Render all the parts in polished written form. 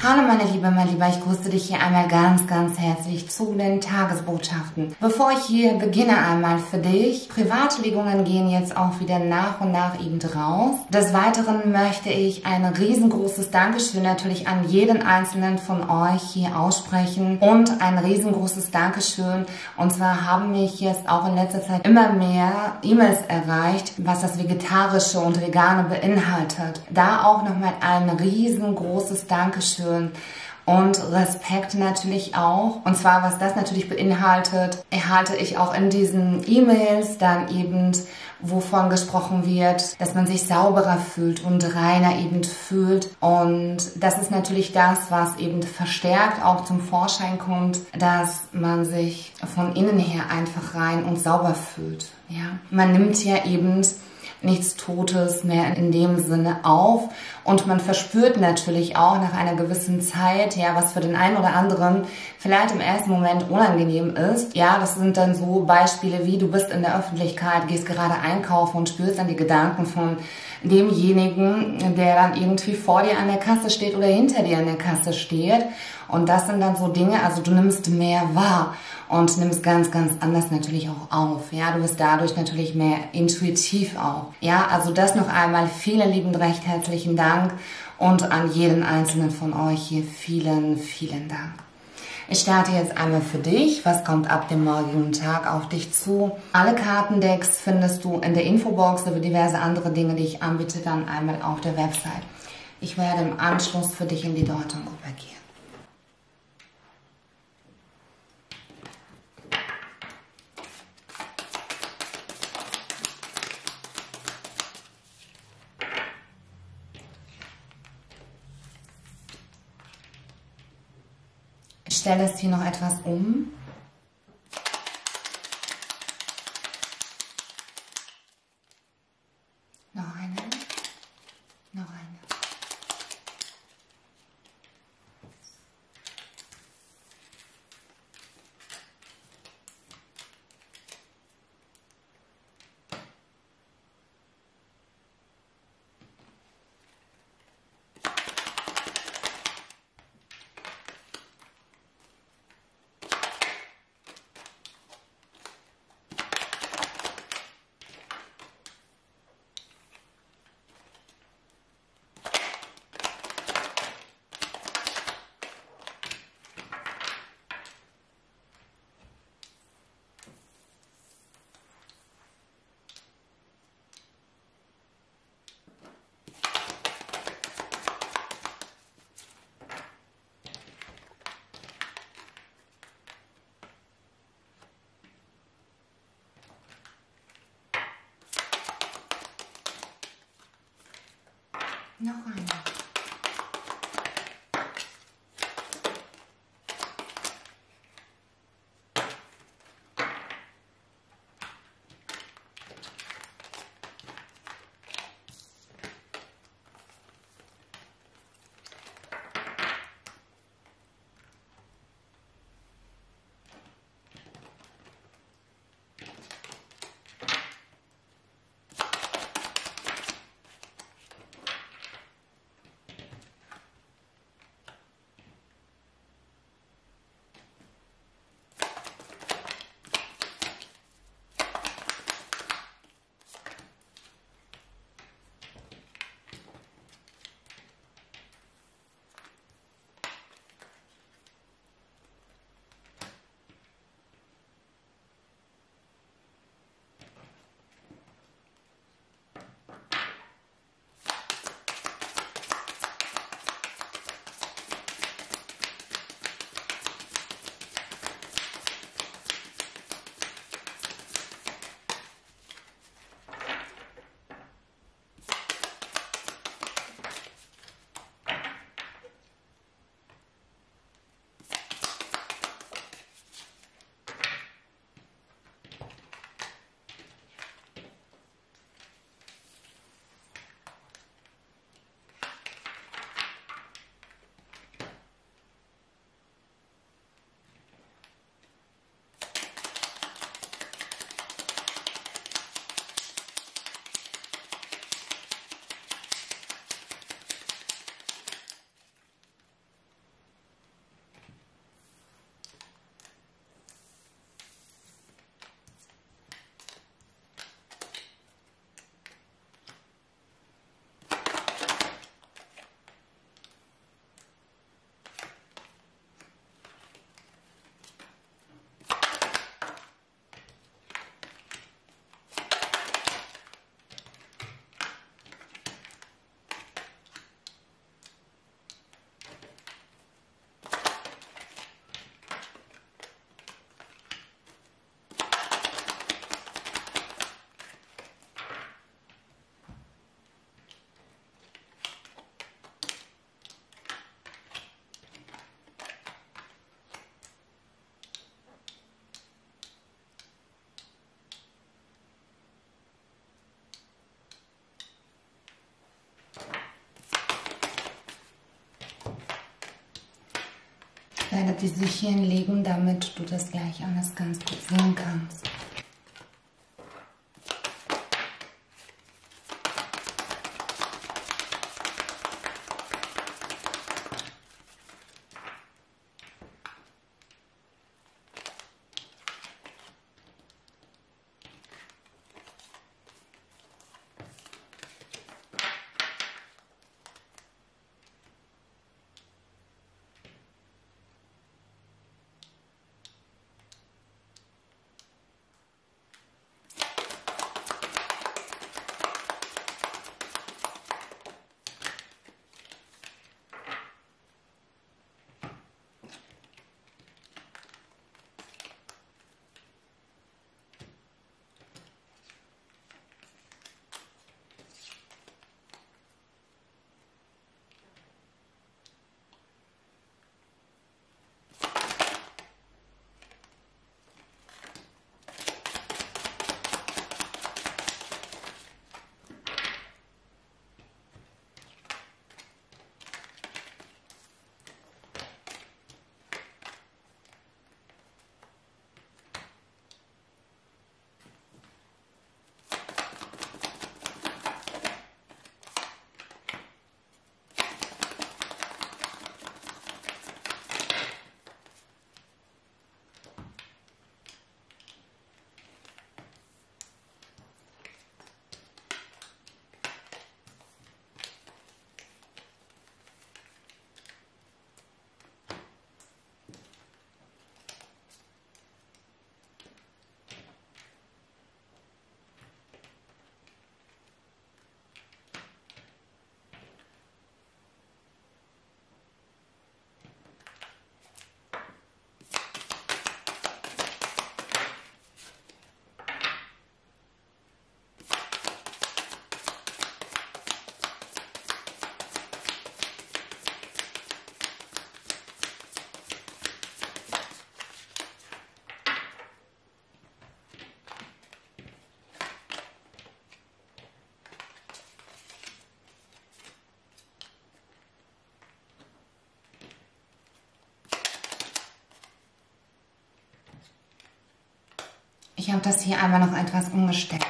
Hallo meine Liebe, mein Lieber, ich grüße dich hier einmal ganz, ganz herzlich zu den Tagesbotschaften. Bevor ich hier beginne einmal für dich, Privatlegungen gehen jetzt auch wieder nach und nach eben raus. Des Weiteren möchte ich ein riesengroßes Dankeschön natürlich an jeden einzelnen von euch hier aussprechen und ein riesengroßes Dankeschön. Und zwar haben mich jetzt auch in letzter Zeit immer mehr E-Mails erreicht, was das Vegetarische und Vegane beinhaltet. Da auch nochmal ein riesengroßes Dankeschön. Und Respekt natürlich auch. Und zwar, was das natürlich beinhaltet, erhalte ich auch in diesen E-Mails dann eben, wovon gesprochen wird, dass man sich sauberer fühlt und reiner eben fühlt. Und das ist natürlich das, was eben verstärkt auch zum Vorschein kommt, dass man sich von innen her einfach rein und sauber fühlt. Ja? Man nimmt ja eben nichts Totes mehr in dem Sinne auf und man verspürt natürlich auch nach einer gewissen Zeit, ja, was für den einen oder anderen vielleicht im ersten Moment unangenehm ist. Ja, das sind dann so Beispiele wie, du bist in der Öffentlichkeit, gehst gerade einkaufen und spürst dann die Gedanken von demjenigen, der dann irgendwie vor dir an der Kasse steht oder hinter dir an der Kasse steht. Und das sind dann so Dinge, also du nimmst mehr wahr und nimmst ganz, ganz anders natürlich auch auf. Ja, du bist dadurch natürlich mehr intuitiv auch. Ja, also das noch einmal vielen lieben recht herzlichen Dank und an jeden einzelnen von euch hier vielen, vielen Dank. Ich starte jetzt einmal für dich. Was kommt ab dem morgigen Tag auf dich zu? Alle Kartendecks findest du in der Infobox sowie diverse andere Dinge, die ich anbiete, dann einmal auf der Website. Ich werde im Anschluss für dich in die Deutung übergehen. Ich stelle es hier noch etwas um. Noch eine. Noch eine. Noch eine. werde diese hier hinlegen, damit du das gleich alles ganz gut sehen kannst. Ich habe das hier einmal noch etwas umgesteckt.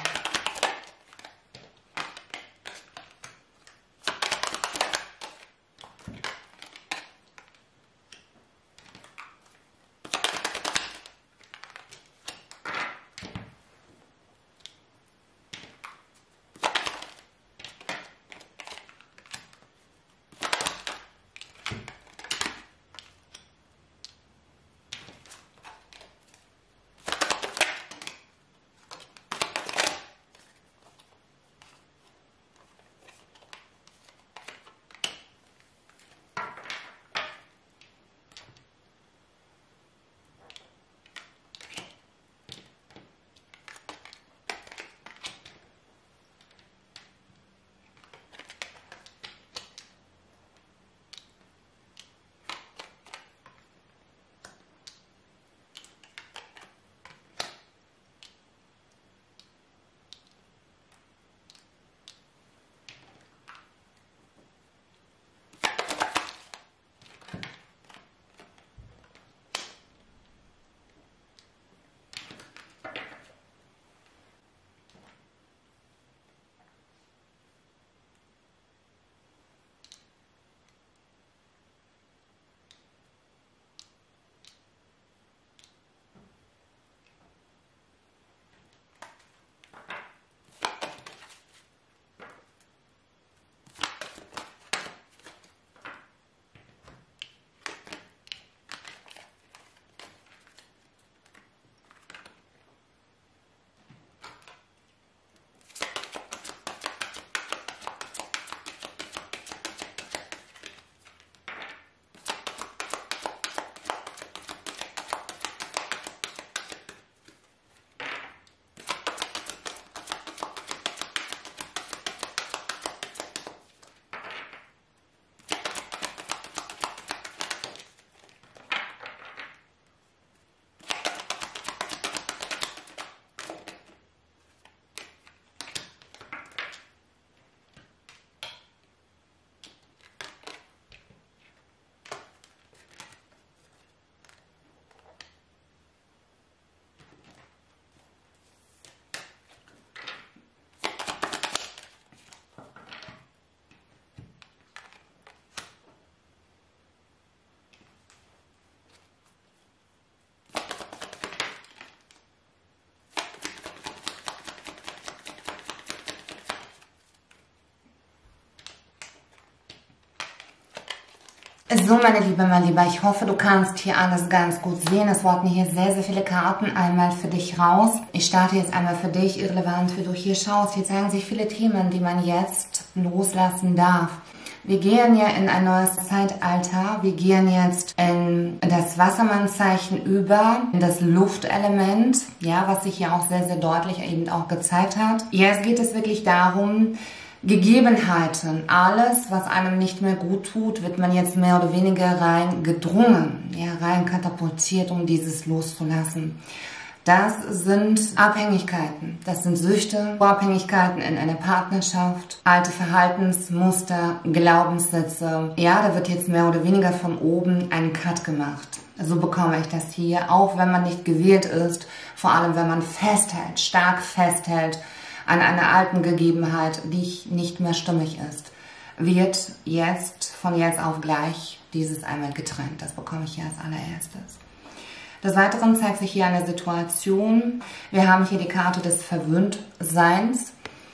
So, meine Liebe, mein Lieber, ich hoffe, du kannst hier alles ganz gut sehen. Es wollten hier sehr, sehr viele Karten einmal für dich raus. Ich starte jetzt einmal für dich, irrelevant, wie du hier schaust. Hier zeigen sich viele Themen, die man jetzt loslassen darf. Wir gehen ja in ein neues Zeitalter. Wir gehen jetzt in das Wassermannzeichen über, in das Luftelement, ja, was sich ja auch sehr, sehr deutlich eben auch gezeigt hat. Jetzt geht es wirklich darum, Gegebenheiten, alles, was einem nicht mehr gut tut, wird man jetzt mehr oder weniger rein gedrungen, ja, rein katapultiert, um dieses loszulassen. Das sind Abhängigkeiten, das sind Süchte, Abhängigkeiten in einer Partnerschaft, alte Verhaltensmuster, Glaubenssätze. Ja, da wird jetzt mehr oder weniger von oben ein Cut gemacht. So bekomme ich das hier, auch wenn man nicht gewählt ist, vor allem wenn man festhält, stark festhält an einer alten Gegebenheit, die nicht mehr stimmig ist, wird jetzt von jetzt auf gleich dieses einmal getrennt. Das bekomme ich hier als allererstes. Des Weiteren zeigt sich hier eine Situation. Wir haben hier die Karte des Verwöhntseins.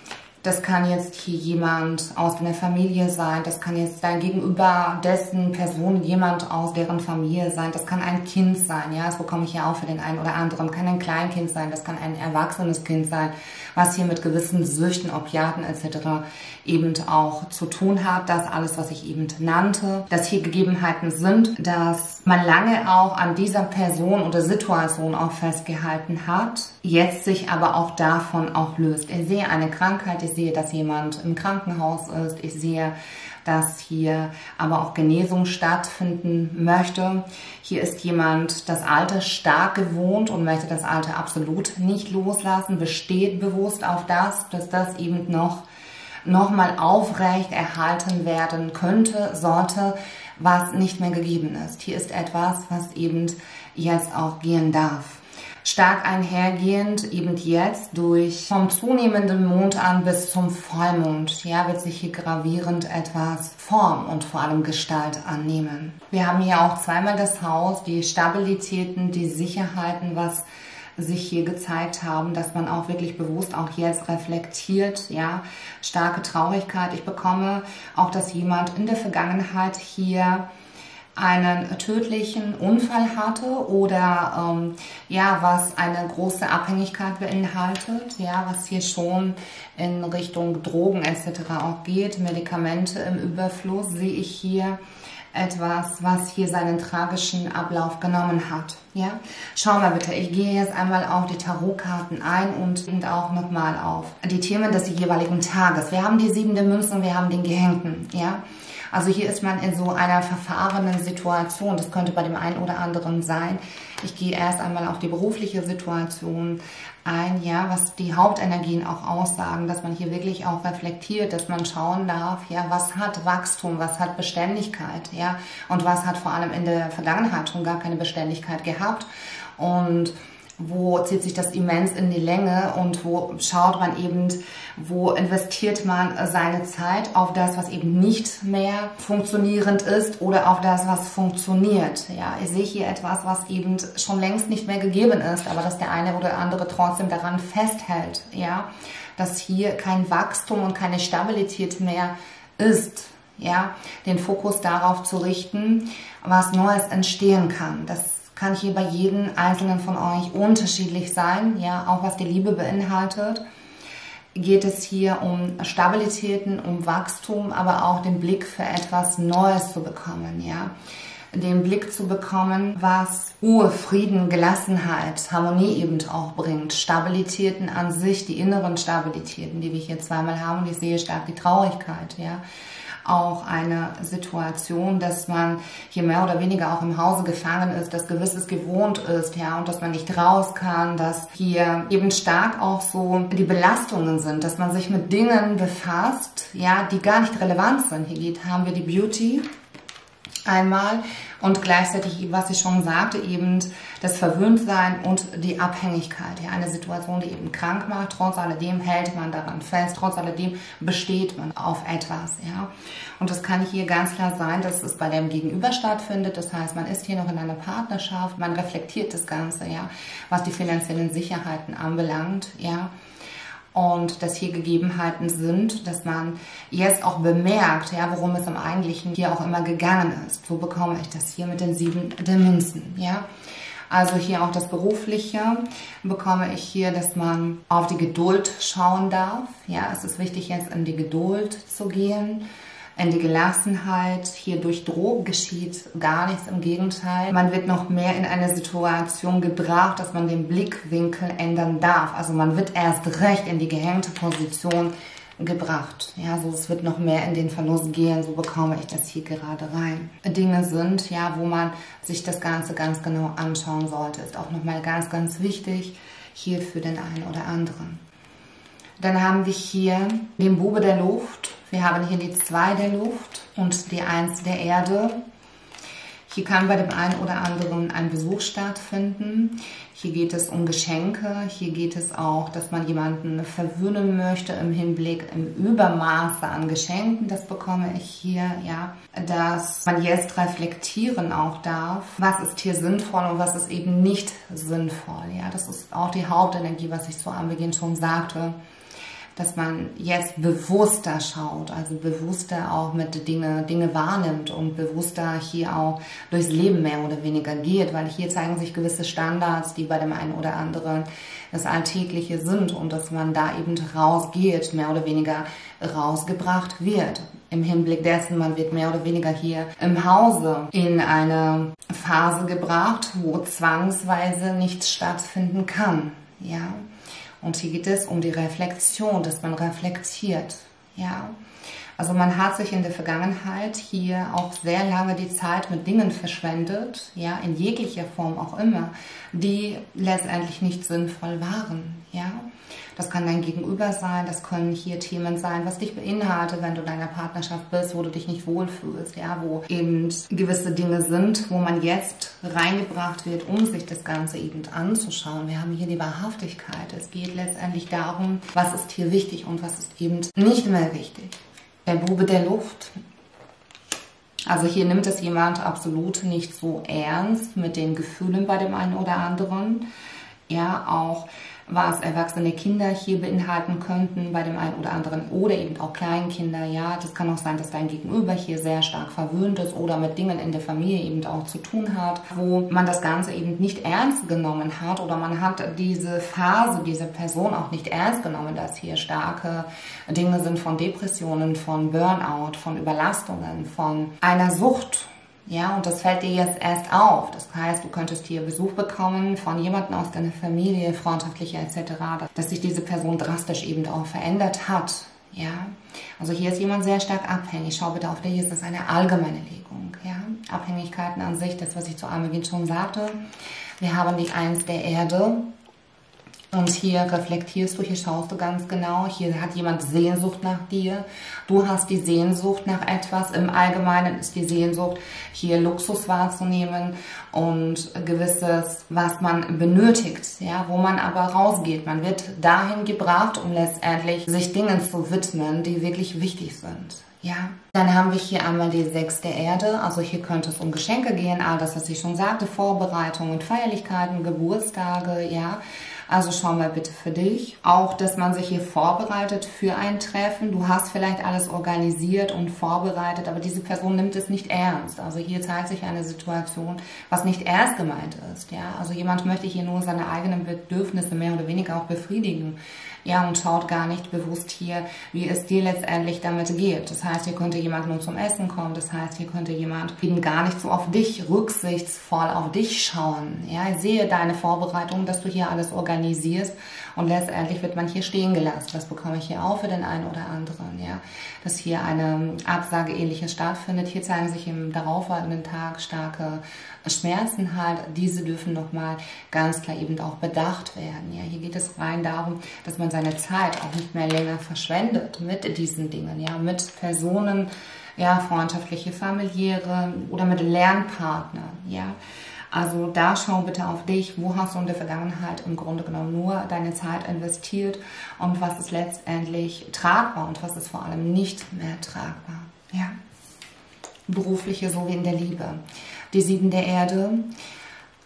Das kann jetzt hier jemand aus deiner Familie sein, das kann jetzt dein Gegenüber dessen Person, jemand aus deren Familie sein, das kann ein Kind sein, ja, das bekomme ich ja auch für den einen oder anderen, kann ein Kleinkind sein, das kann ein erwachsenes Kind sein, was hier mit gewissen Süchten, Opiaten etc. eben auch zu tun hat, das alles, was ich eben nannte, dass hier Gegebenheiten sind, dass man lange auch an dieser Person oder Situation auch festgehalten hat, jetzt sich aber auch davon auch löst. Ich sehe eine Krankheit, ich sehe, dass jemand im Krankenhaus ist, ich sehe, dass hier aber auch Genesung stattfinden möchte. Hier ist jemand das Alte stark gewohnt und möchte das Alte absolut nicht loslassen, besteht bewusst auf das, dass das eben noch mal aufrecht erhalten werden könnte, sollte, was nicht mehr gegeben ist. Hier ist etwas, was eben jetzt auch gehen darf. Stark einhergehend eben jetzt durch vom zunehmenden Mond an bis zum Vollmond, ja, wird sich hier gravierend etwas Form und vor allem Gestalt annehmen. Wir haben hier auch zweimal das Haus, die Stabilitäten, die Sicherheiten, was sich hier gezeigt haben, dass man auch wirklich bewusst auch jetzt reflektiert, ja, starke Traurigkeit. Ich bekomme auch, dass jemand in der Vergangenheit hier einen tödlichen Unfall hatte oder ja, was eine große Abhängigkeit beinhaltet, ja, was hier schon in Richtung Drogen etc. auch geht, Medikamente im Überfluss, sehe ich hier etwas, was hier seinen tragischen Ablauf genommen hat. Ja? Schau mal bitte, ich gehe jetzt einmal auf die Tarotkarten ein und auch nochmal auf die Themen des jeweiligen Tages. Wir haben die 7 der Münzen, wir haben den Gehängten, ja. Also hier ist man in so einer verfahrenen Situation, das könnte bei dem einen oder anderen sein. Ich gehe erst einmal auf die berufliche Situation ein, ja, was die Hauptenergien auch aussagen, dass man hier wirklich auch reflektiert, dass man schauen darf, ja, was hat Wachstum, was hat Beständigkeit, ja, und was hat vor allem in der Vergangenheit schon gar keine Beständigkeit gehabt und wo zieht sich das immens in die Länge und wo schaut man eben, wo investiert man seine Zeit auf das, was eben nicht mehr funktionierend ist oder auf das, was funktioniert. Ja, ich sehe hier etwas, was eben schon längst nicht mehr gegeben ist, aber dass der eine oder andere trotzdem daran festhält, ja, dass hier kein Wachstum und keine Stabilität mehr ist. Ja, den Fokus darauf zu richten, was Neues entstehen kann. Das kann hier bei jedem Einzelnen von euch unterschiedlich sein, ja, auch was die Liebe beinhaltet. Geht es hier um Stabilitäten, um Wachstum, aber auch den Blick für etwas Neues zu bekommen, ja. Den Blick zu bekommen, was Ruhe, Frieden, Gelassenheit, Harmonie eben auch bringt. Stabilitäten an sich, die inneren Stabilitäten, die wir hier zweimal haben. Und ich sehe stark die Traurigkeit, ja. Auch eine Situation, dass man hier mehr oder weniger auch im Hause gefangen ist, dass Gewisses gewohnt ist, ja, und dass man nicht raus kann, dass hier eben stark auch so die Belastungen sind, dass man sich mit Dingen befasst, ja, die gar nicht relevant sind. Hier haben wir die Beauty einmal und gleichzeitig, was ich schon sagte, eben das Verwöhntsein und die Abhängigkeit. Ja, eine Situation, die eben krank macht. Trotz alledem hält man daran fest. Trotz alledem besteht man auf etwas. Ja, und das kann hier ganz klar sein, dass es bei dem Gegenüber stattfindet. Das heißt, man ist hier noch in einer Partnerschaft. Man reflektiert das Ganze, ja, was die finanziellen Sicherheiten anbelangt. Ja. und dass hier Gegebenheiten sind, dass man jetzt auch bemerkt, ja, worum es im Eigentlichen hier auch immer gegangen ist. So bekomme ich das hier mit den 7 der Münzen, ja. Also hier auch das Berufliche bekomme ich hier, dass man auf die Geduld schauen darf. Ja, es ist wichtig, jetzt in die Geduld zu gehen, in die Gelassenheit. Hier durch Druck geschieht gar nichts, im Gegenteil. Man wird noch mehr in eine Situation gebracht, dass man den Blickwinkel ändern darf. Also man wird erst recht in die gehängte Position gebracht. Ja, so es wird noch mehr in den Verlust gehen, so bekomme ich das hier gerade rein. Dinge sind, ja, wo man sich das Ganze ganz genau anschauen sollte. Ist auch nochmal ganz, ganz wichtig hier für den einen oder anderen. Dann haben wir hier den Bube der Luft. Wir haben hier die 2 der Luft und die 1 der Erde. Hier kann bei dem einen oder anderen ein Besuch stattfinden. Hier geht es um Geschenke. Hier geht es auch, dass man jemanden verwöhnen möchte im Hinblick im Übermaße an Geschenken. Das bekomme ich hier, ja. Dass man jetzt reflektieren auch darf, was ist hier sinnvoll und was ist eben nicht sinnvoll. Ja, das ist auch die Hauptenergie, was ich so am Beginn schon sagte. Dass man jetzt bewusster schaut, also bewusster auch mit Dinge wahrnimmt und bewusster hier auch durchs Leben mehr oder weniger geht, weil hier zeigen sich gewisse Standards, die bei dem einen oder anderen das Alltägliche sind und dass man da eben rausgeht, mehr oder weniger rausgebracht wird. Im Hinblick dessen, man wird mehr oder weniger hier im Hause in eine Phase gebracht, wo zwangsweise nichts stattfinden kann, ja. Und hier geht es um die Reflexion, dass man reflektiert, ja. Also man hat sich in der Vergangenheit hier auch sehr lange die Zeit mit Dingen verschwendet, ja, in jeglicher Form auch immer, die letztendlich nicht sinnvoll waren, ja. Das kann dein Gegenüber sein, das können hier Themen sein, was dich beinhaltet, wenn du in deiner Partnerschaft bist, wo du dich nicht wohlfühlst, ja, wo eben gewisse Dinge sind, wo man jetzt reingebracht wird, um sich das Ganze eben anzuschauen. Wir haben hier die Wahrhaftigkeit. Es geht letztendlich darum, was ist hier wichtig und was ist eben nicht mehr wichtig. Der Bube der Luft. Also hier nimmt es jemand absolut nicht so ernst mit den Gefühlen bei dem einen oder anderen. Ja, auch was erwachsene Kinder hier beinhalten könnten bei dem einen oder anderen oder eben auch Kleinkinder. Ja, das kann auch sein, dass dein Gegenüber hier sehr stark verwöhnt ist oder mit Dingen in der Familie eben auch zu tun hat, wo man das Ganze eben nicht ernst genommen hat oder man hat diese Phase, diese Person auch nicht ernst genommen, dass hier starke Dinge sind von Depressionen, von Burnout, von Überlastungen, von einer Sucht. Ja, und das fällt dir jetzt erst auf. Das heißt, du könntest hier Besuch bekommen von jemandem aus deiner Familie, freundschaftlicher etc., dass sich diese Person drastisch eben auch verändert hat. Ja, also hier ist jemand sehr stark abhängig. Schau bitte auf dich, ist das eine allgemeine Legung. Ja, Abhängigkeiten an sich, das, was ich zu Beginn schon sagte. Wir haben die 1 der Erde. Und hier reflektierst du, hier schaust du ganz genau, hier hat jemand Sehnsucht nach dir, du hast die Sehnsucht nach etwas, im Allgemeinen ist die Sehnsucht, hier Luxus wahrzunehmen und gewisses, was man benötigt, ja, wo man aber rausgeht. Man wird dahin gebracht, um letztendlich sich Dingen zu widmen, die wirklich wichtig sind. Ja, dann haben wir hier einmal die 6 der Erde, also hier könnte es um Geschenke gehen, all das, was ich schon sagte, Vorbereitungen, Feierlichkeiten, Geburtstage, ja. Also schau mal bitte für dich. Auch, dass man sich hier vorbereitet für ein Treffen. Du hast vielleicht alles organisiert und vorbereitet, aber diese Person nimmt es nicht ernst. Also hier zeigt sich eine Situation, was nicht ernst gemeint ist. Ja, also jemand möchte hier nur seine eigenen Bedürfnisse mehr oder weniger auch befriedigen. Ja, und schaut gar nicht bewusst hier, wie es dir letztendlich damit geht. Das heißt, hier könnte jemand nur zum Essen kommen. Das heißt, hier könnte jemand eben gar nicht so auf dich, rücksichtsvoll auf dich schauen. Ja, ich sehe deine Vorbereitung, dass du hier alles organisierst und letztendlich wird man hier stehen gelassen. Das bekomme ich hier auch für den einen oder anderen. Ja, dass hier eine Absage ähnliches stattfindet. Hier zeigen sich im darauffolgenden Tag starke Schmerzen halt. Diese dürfen nochmal ganz klar eben auch bedacht werden. Ja, hier geht es rein darum, dass man seine Zeit auch nicht mehr länger verschwendet mit diesen Dingen, ja, mit Personen, ja, freundschaftliche, familiäre oder mit Lernpartnern, ja. Also da schau bitte auf dich, wo hast du in der Vergangenheit im Grunde genommen nur deine Zeit investiert und was ist letztendlich tragbar und was ist vor allem nicht mehr tragbar, ja. Berufliche sowie in der Liebe. Die 7 der Erde.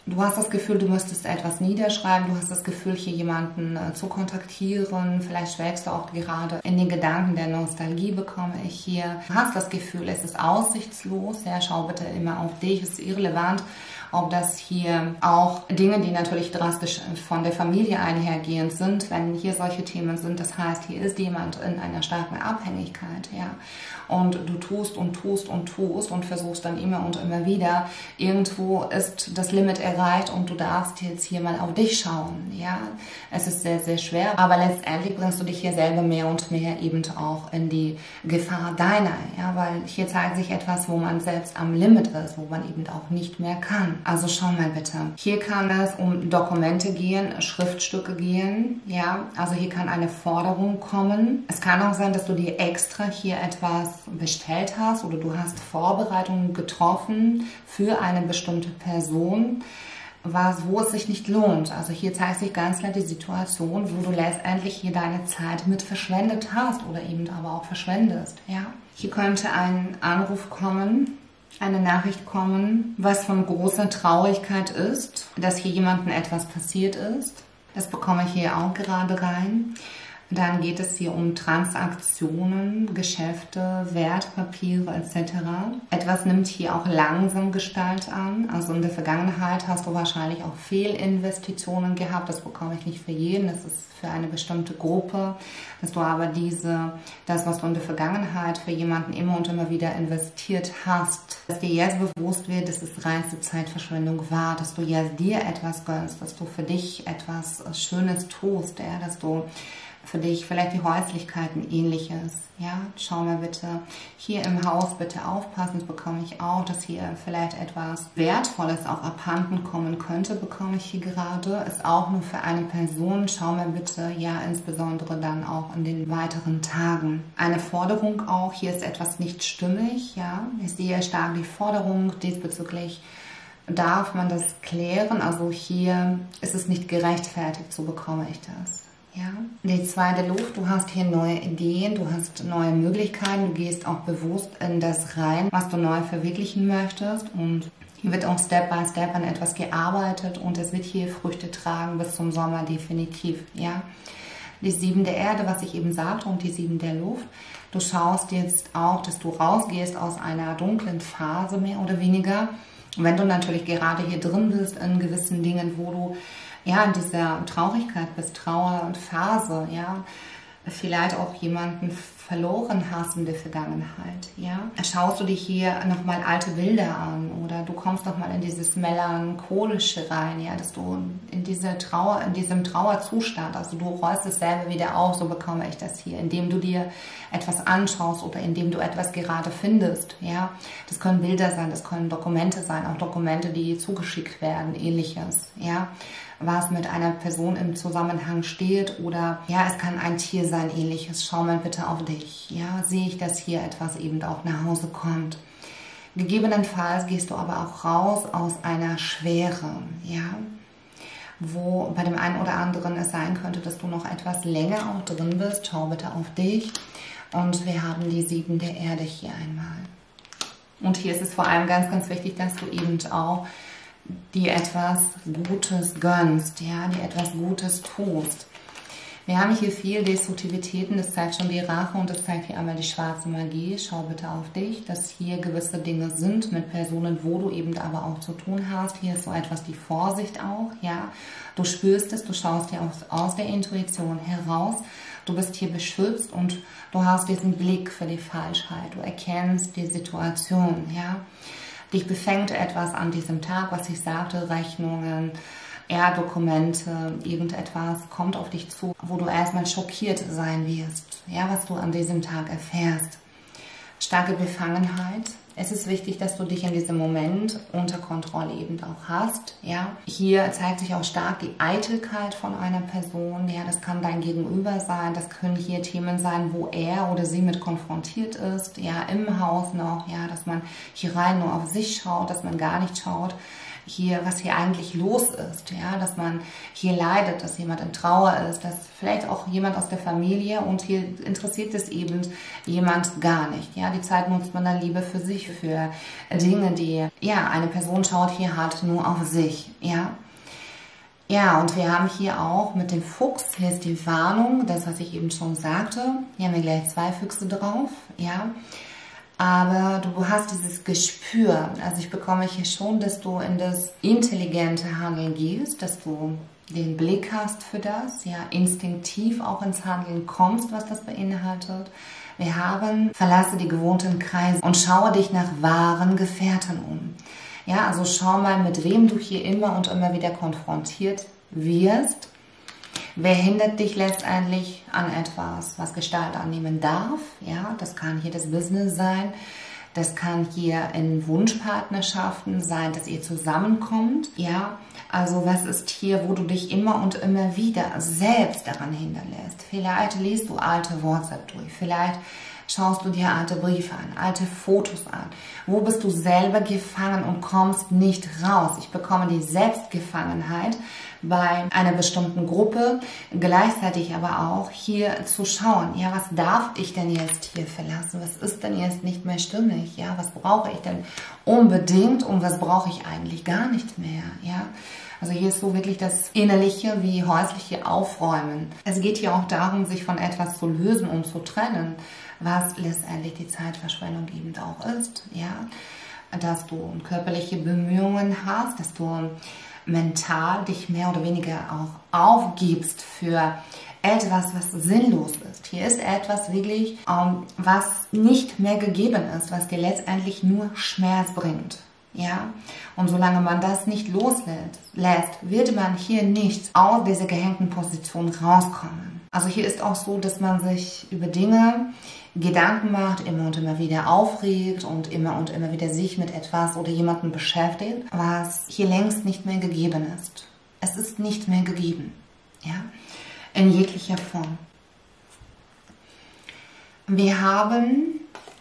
Du hast das Gefühl, du müsstest etwas niederschreiben, du hast das Gefühl, hier jemanden zu kontaktieren, vielleicht schwelgst du auch gerade in den Gedanken der Nostalgie, bekomme ich hier. Du hast das Gefühl, es ist aussichtslos, ja, schau bitte immer auf dich, es ist irrelevant, ob das hier auch Dinge, die natürlich drastisch von der Familie einhergehend sind, wenn hier solche Themen sind, das heißt, hier ist jemand in einer starken Abhängigkeit, ja, und du tust und tust und tust und versuchst dann immer und immer wieder, irgendwo ist das Limit erreicht und du darfst jetzt hier mal auf dich schauen, ja, es ist sehr, sehr schwer, aber letztendlich bringst du dich hier selber mehr und mehr eben auch in die Gefahr deiner, ja, weil hier zeigt sich etwas, wo man selbst am Limit ist, wo man eben auch nicht mehr kann. Also schau mal bitte. Hier kann es um Dokumente gehen, Schriftstücke gehen, ja, also hier kann eine Forderung kommen. Es kann auch sein, dass du dir extra hier etwas bestellt hast oder du hast Vorbereitungen getroffen für eine bestimmte Person, wo es sich nicht lohnt. Also hier zeigt sich ganz klar die Situation, wo du letztendlich hier deine Zeit mit verschwendet hast oder eben aber auch verschwendest, ja. Hier könnte ein Anruf kommen, eine Nachricht kommen, was von großer Traurigkeit ist, dass hier jemandem etwas passiert ist. Das bekomme ich hier auch gerade rein. Dann geht es hier um Transaktionen, Geschäfte, Wertpapiere etc. Etwas nimmt hier auch langsam Gestalt an. Also in der Vergangenheit hast du wahrscheinlich auch Fehlinvestitionen gehabt. Das bekomme ich nicht für jeden. Das ist für eine bestimmte Gruppe. Dass du aber das, was du in der Vergangenheit für jemanden immer und immer wieder investiert hast, dass dir jetzt bewusst wird, dass es reinste Zeitverschwendung war. Dass du jetzt dir etwas gönnst, dass du für dich etwas Schönes tust, ja, dass du für dich vielleicht die Häuslichkeiten ähnliches. Ja, schau mal bitte hier im Haus bitte aufpassen, das bekomme ich auch, dass hier vielleicht etwas Wertvolles auch abhanden kommen könnte, bekomme ich hier gerade. Ist auch nur für eine Person. Schau mal bitte, ja, insbesondere dann auch in den weiteren Tagen. Eine Forderung auch, hier ist etwas nicht stimmig, ja. Ich sehe stark die Forderung diesbezüglich. Darf man das klären? Also hier ist es nicht gerechtfertigt, so bekomme ich das. Ja. Die zweite Luft, du hast hier neue Ideen, du hast neue Möglichkeiten, du gehst auch bewusst in das rein, was du neu verwirklichen möchtest und hier wird auch Step by Step an etwas gearbeitet und es wird hier Früchte tragen bis zum Sommer definitiv, ja. Die 7 der Erde, was ich eben sagte, und die 7 der Luft, du schaust jetzt auch, dass du rausgehst aus einer dunklen Phase mehr oder weniger. Und wenn du natürlich gerade hier drin bist in gewissen Dingen, wo du ja in dieser Traurigkeit bist, Trauer und Phase, ja, vielleicht auch jemanden verloren hast in der Vergangenheit, ja. Schaust du dich hier nochmal alte Bilder an oder du kommst nochmal in dieses Melancholische rein, ja, dass du in dieser Trauer, in diesem Trauerzustand, also du rollst es selber wieder auf, so bekomme ich das hier, indem du dir etwas anschaust oder indem du etwas gerade findest, ja. Das können Bilder sein, das können Dokumente sein, auch Dokumente, die zugeschickt werden, ähnliches, ja. Was mit einer Person im Zusammenhang steht oder ja, es kann ein Tier sein, ähnliches. Schau mal bitte auf dich. Ja, sehe ich, dass hier etwas eben auch nach Hause kommt. Gegebenenfalls gehst du aber auch raus aus einer Schwere, ja, wo bei dem einen oder anderen es sein könnte, dass du noch etwas länger auch drin bist. Schau bitte auf dich. Und wir haben die 7 der Erde hier einmal. Und hier ist es vor allem ganz, ganz wichtig, dass du eben auch dir etwas Gutes gönnst, ja, dir etwas Gutes tust. Wir haben hier viel Destruktivitäten, das zeigt schon die Rache und das zeigt hier einmal die schwarze Magie. Schau bitte auf dich, dass hier gewisse Dinge sind mit Personen, wo du eben aber auch zu tun hast. Hier ist so etwas die Vorsicht auch, ja. Du spürst es, du schaust dir aus der Intuition heraus. Du bist hier beschützt und du hast diesen Blick für die Falschheit. Du erkennst die Situation, ja. Dich befängt etwas an diesem Tag, was ich sagte, Rechnungen, ja, Dokumente, irgendetwas kommt auf dich zu, wo du erstmal schockiert sein wirst, ja, was du an diesem Tag erfährst. Starke Befangenheit. Es ist wichtig, dass du dich in diesem Moment unter Kontrolle eben auch hast, ja. Hier zeigt sich auch stark die Eitelkeit von einer Person, ja, das kann dein Gegenüber sein, das können hier Themen sein, wo er oder sie mit konfrontiert ist, ja, im Haus noch, ja, dass man hier rein nur auf sich schaut, dass man gar nicht schaut, hier, was hier eigentlich los ist, ja, dass man hier leidet, dass jemand in Trauer ist, dass vielleicht auch jemand aus der Familie, und hier interessiert es eben jemand gar nicht, ja, die Zeit nutzt man dann lieber für sich, für Dinge, die, ja, eine Person schaut hier halt nur auf sich, ja. Ja, und wir haben hier auch mit dem Fuchs, hier ist die Warnung, das, was ich eben schon sagte, hier haben wir gleich 2 Füchse drauf, ja. Aber du hast dieses Gespür, also ich bekomme hier schon, dass du in das intelligente Handeln gehst, dass du den Blick hast für das, ja, instinktiv auch ins Handeln kommst, was das beinhaltet. Wir haben, verlasse die gewohnten Kreise und schaue dich nach wahren Gefährten um. Ja, also schau mal, mit wem du hier immer und immer wieder konfrontiert wirst. Wer hindert dich letztendlich an etwas, was Gestalt annehmen darf? Ja, das kann hier das Business sein, das kann hier in Wunschpartnerschaften sein, dass ihr zusammenkommt. Ja, also was ist hier, wo du dich immer und immer wieder selbst daran hindern lässt? Vielleicht liest du alte WhatsApp durch, vielleicht schaust du dir alte Briefe an, alte Fotos an. Wo bist du selber gefangen und kommst nicht raus? Ich bekomme die Selbstgefangenheit bei einer bestimmten Gruppe, gleichzeitig aber auch hier zu schauen, ja, was darf ich denn jetzt hier verlassen? Was ist denn jetzt nicht mehr stimmig? Ja, was brauche ich denn unbedingt und was brauche ich eigentlich gar nicht mehr? Ja, also hier ist so wirklich das innerliche wie häusliche Aufräumen. Es geht hier auch darum, sich von etwas zu lösen und zu trennen, was letztendlich die Zeitverschwendung eben auch ist, ja, dass du körperliche Bemühungen hast, dass du mental dich mehr oder weniger auch aufgibst für etwas, was sinnlos ist. Hier ist etwas wirklich, was nicht mehr gegeben ist, was dir letztendlich nur Schmerz bringt. Ja, und solange man das nicht loslässt, wird man hier nicht aus dieser gehängten Position rauskommen. Also hier ist auch so, dass man sich über Dinge Gedanken macht, immer und immer wieder aufregt und immer wieder sich mit etwas oder jemandem beschäftigt, was hier längst nicht mehr gegeben ist. Es ist nicht mehr gegeben, ja, in jeglicher Form. Wir haben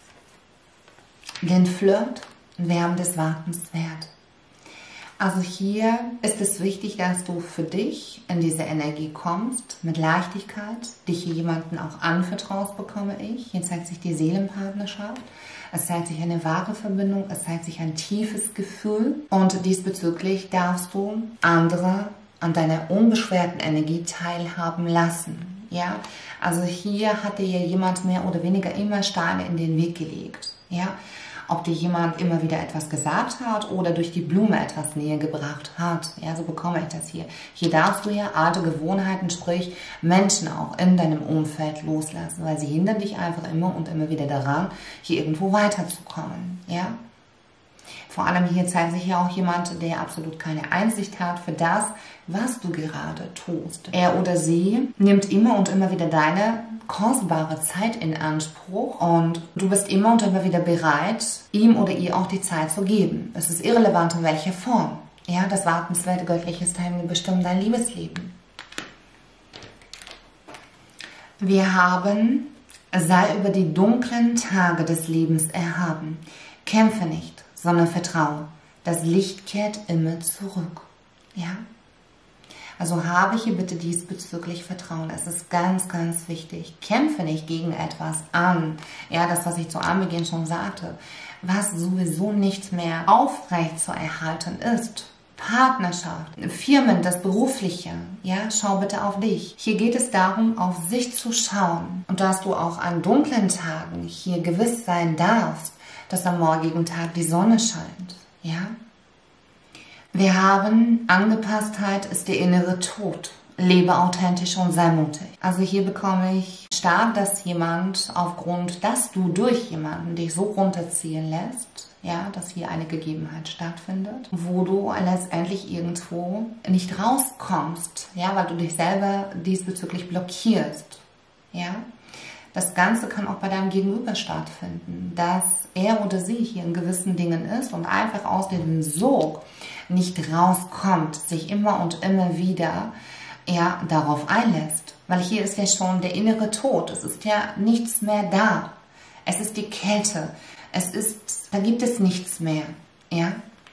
den Flirt, wir haben das Wartenswert. Also hier ist es wichtig, dass du für dich in diese Energie kommst, mit Leichtigkeit, dich hier jemanden auch anvertraust, bekomme ich. Hier zeigt sich die Seelenpartnerschaft, es zeigt sich eine wahre Verbindung, es zeigt sich ein tiefes Gefühl und diesbezüglich darfst du andere an deiner unbeschwerten Energie teilhaben lassen. Ja? Also hier hat dir jemand mehr oder weniger immer Steine in den Weg gelegt. Ja? Ob dir jemand immer wieder etwas gesagt hat oder durch die Blume etwas näher gebracht hat. Ja, so bekomme ich das hier. Hier darfst du ja alte Gewohnheiten, sprich Menschen auch in deinem Umfeld loslassen, weil sie hindern dich einfach immer und immer wieder daran, hier irgendwo weiterzukommen. Ja? Vor allem hier zeigt sich ja auch jemand, der absolut keine Einsicht hat für das, was du gerade tust. Er oder sie nimmt immer und immer wieder deine kostbare Zeit in Anspruch und du bist immer und immer wieder bereit, ihm oder ihr auch die Zeit zu geben. Es ist irrelevant, in welcher Form. Ja, das wartenswerte göttliches Timing bestimmt dein Liebesleben. Wir haben, sei über die dunklen Tage des Lebens erhaben. Kämpfe nicht, sondern vertraue. Das Licht kehrt immer zurück. Ja? Also habe hier bitte diesbezüglich Vertrauen. Es ist ganz, ganz wichtig. Kämpfe nicht gegen etwas an. Ja, das, was ich zu Anbeginn schon sagte. Was sowieso nicht mehr aufrecht zu erhalten ist. Partnerschaft, Firmen, das Berufliche. Ja, schau bitte auf dich. Hier geht es darum, auf sich zu schauen. Und dass du auch an dunklen Tagen hier gewiss sein darfst, dass am morgigen Tag die Sonne scheint. Ja? Wir haben, Angepasstheit ist der innere Tod. Lebe authentisch und sei mutig. Also hier bekomme ich stark, dass jemand aufgrund, dass du durch jemanden dich so runterziehen lässt, ja, dass hier eine Gegebenheit stattfindet, wo du letztendlich irgendwo nicht rauskommst, ja, weil du dich selber diesbezüglich blockierst, ja. Das Ganze kann auch bei deinem Gegenüber stattfinden, dass er oder sie hier in gewissen Dingen ist und einfach aus dem Sog nicht rauskommt, sich immer und immer wieder ja, darauf einlässt. Weil hier ist ja schon der innere Tod, es ist ja nichts mehr da. Es ist die Kälte, da gibt es nichts mehr. Ja?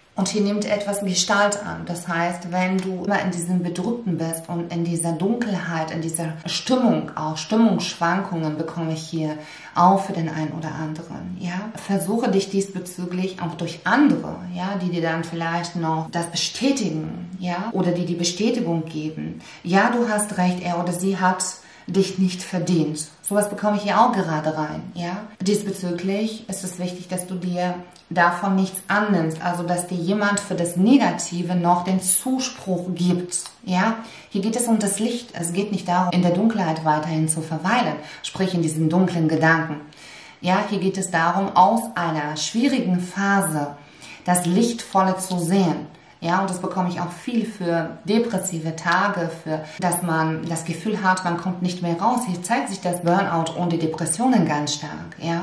Und hier nimmt etwas Gestalt an. Das heißt, wenn du immer in diesem Bedrückten bist und in dieser Dunkelheit, in dieser Stimmung, auch Stimmungsschwankungen bekomme ich hier auch für den einen oder anderen. Ja? Versuche dich diesbezüglich auch durch andere, ja, die dir dann vielleicht noch das bestätigen, ja, oder die Bestätigung geben. Ja, du hast recht, er oder sie hat dich nicht verdient. Sowas bekomme ich hier auch gerade rein, ja. Diesbezüglich ist es wichtig, dass du dir davon nichts annimmst, also dass dir jemand für das Negative noch den Zuspruch gibt, ja. Hier geht es um das Licht. Es geht nicht darum, in der Dunkelheit weiterhin zu verweilen, sprich in diesen dunklen Gedanken. Ja, hier geht es darum, aus einer schwierigen Phase das Lichtvolle zu sehen. Ja, und das bekomme ich auch viel für depressive Tage, für dass man das Gefühl hat, man kommt nicht mehr raus. Hier zeigt sich das Burnout und die Depressionen ganz stark, ja.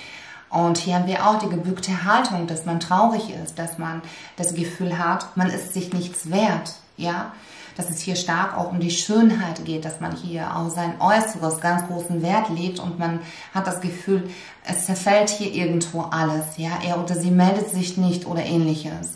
Und hier haben wir auch die gebückte Haltung, dass man traurig ist, dass man das Gefühl hat, man ist sich nichts wert, ja. Dass es hier stark auch um die Schönheit geht, dass man hier auf sein Äußeres ganz großen Wert legt und man hat das Gefühl, es zerfällt hier irgendwo alles, ja. Er oder sie meldet sich nicht oder ähnliches.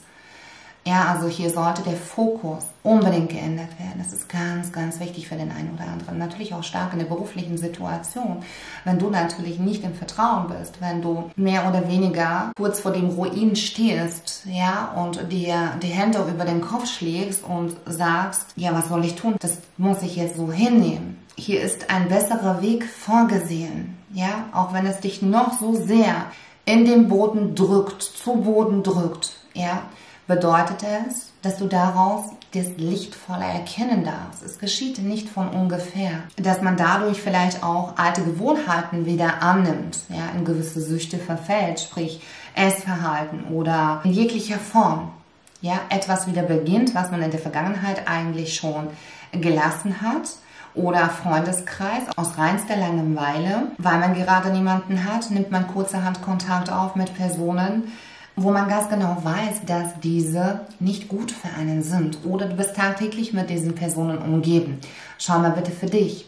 Ja, also hier sollte der Fokus unbedingt geändert werden. Das ist ganz, ganz wichtig für den einen oder anderen. Natürlich auch stark in der beruflichen Situation. Wenn du natürlich nicht im Vertrauen bist, wenn du mehr oder weniger kurz vor dem Ruin stehst, ja, und dir die Hände über den Kopf schlägst und sagst, ja, was soll ich tun? Das muss ich jetzt so hinnehmen. Hier ist ein besserer Weg vorgesehen, ja, auch wenn es dich noch so sehr in den Boden drückt, zu Boden drückt, ja, bedeutet es, dass du daraus das Lichtvolle erkennen darfst. Es geschieht nicht von ungefähr. Dass man dadurch vielleicht auch alte Gewohnheiten wieder annimmt, ja, in gewisse Süchte verfällt, sprich Essverhalten oder in jeglicher Form. Ja, etwas wieder beginnt, was man in der Vergangenheit eigentlich schon gelassen hat. Oder Freundeskreis aus reinster Langeweile, weil man gerade niemanden hat, nimmt man kurzerhand Kontakt auf mit Personen, wo man ganz genau weiß, dass diese nicht gut für einen sind. Oder du bist tagtäglich mit diesen Personen umgeben. Schau mal bitte für dich.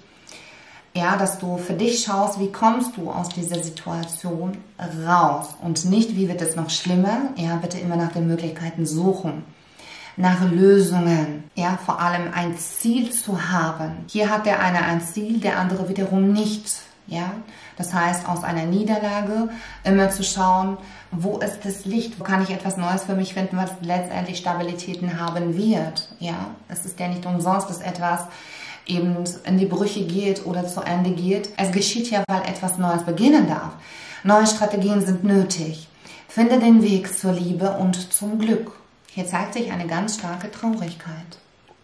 Ja, dass du für dich schaust, wie kommst du aus dieser Situation raus. Und nicht, wie wird es noch schlimmer. Ja, bitte immer nach den Möglichkeiten suchen. Nach Lösungen. Ja, vor allem ein Ziel zu haben. Hier hat der eine ein Ziel, der andere wiederum nicht. Ja, das heißt, aus einer Niederlage immer zu schauen, wo ist das Licht? Wo kann ich etwas Neues für mich finden, was letztendlich Stabilitäten haben wird? Ja, es ist ja nicht umsonst, dass etwas eben in die Brüche geht oder zu Ende geht. Es geschieht ja, weil etwas Neues beginnen darf. Neue Strategien sind nötig. Finde den Weg zur Liebe und zum Glück. Hier zeigt sich eine ganz starke Traurigkeit.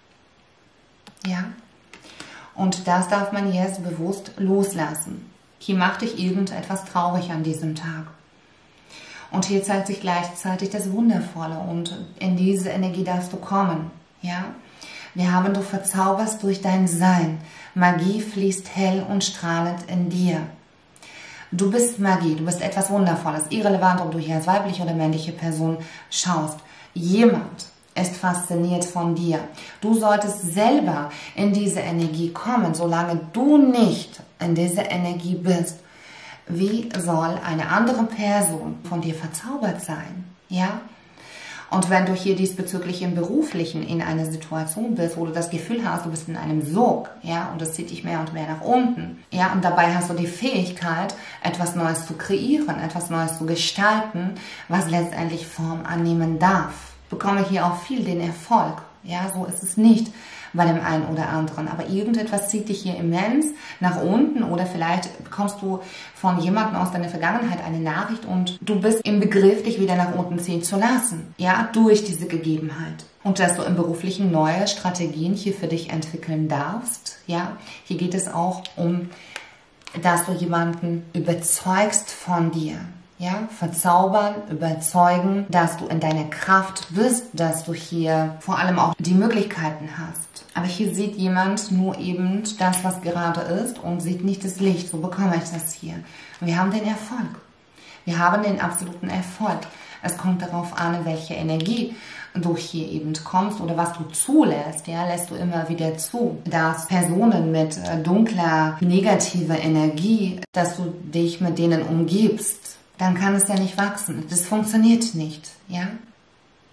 Ja. Und das darf man jetzt bewusst loslassen. Hier macht dich irgendetwas traurig an diesem Tag. Und hier zeigt sich gleichzeitig das Wundervolle und in diese Energie darfst du kommen. Ja? Wir haben, du verzauberst durch dein Sein. Magie fließt hell und strahlend in dir. Du bist Magie, du bist etwas Wundervolles. Irrelevant, ob du hier als weibliche oder männliche Person schaust. Jemand ist fasziniert von dir. Du solltest selber in diese Energie kommen, solange du nicht in dieser Energie bist. Wie soll eine andere Person von dir verzaubert sein? Ja? Und wenn du hier diesbezüglich im Beruflichen in einer Situation bist, wo du das Gefühl hast, du bist in einem Sog, ja, und das zieht dich mehr und mehr nach unten, ja, und dabei hast du die Fähigkeit, etwas Neues zu kreieren, etwas Neues zu gestalten, was letztendlich Form annehmen darf. Bekomme hier auch viel den Erfolg. Ja, so ist es nicht bei dem einen oder anderen. Aber irgendetwas zieht dich hier immens nach unten oder vielleicht bekommst du von jemandem aus deiner Vergangenheit eine Nachricht und du bist im Begriff, dich wieder nach unten ziehen zu lassen. Ja, durch diese Gegebenheit. Und dass du im Beruflichen neue Strategien hier für dich entwickeln darfst. Ja, hier geht es auch um, dass du jemanden überzeugst von dir. Ja, verzaubern, überzeugen, dass du in deiner Kraft bist, dass du hier vor allem auch die Möglichkeiten hast. Aber hier sieht jemand nur eben das, was gerade ist und sieht nicht das Licht. So bekomme ich das hier. Wir haben den Erfolg. Wir haben den absoluten Erfolg. Es kommt darauf an, welche Energie du hier eben kommst oder was du zulässt. Ja, lässt du immer wieder zu, dass Personen mit dunkler, negativer Energie, dass du dich mit denen umgibst. Dann kann es ja nicht wachsen. Das funktioniert nicht, ja?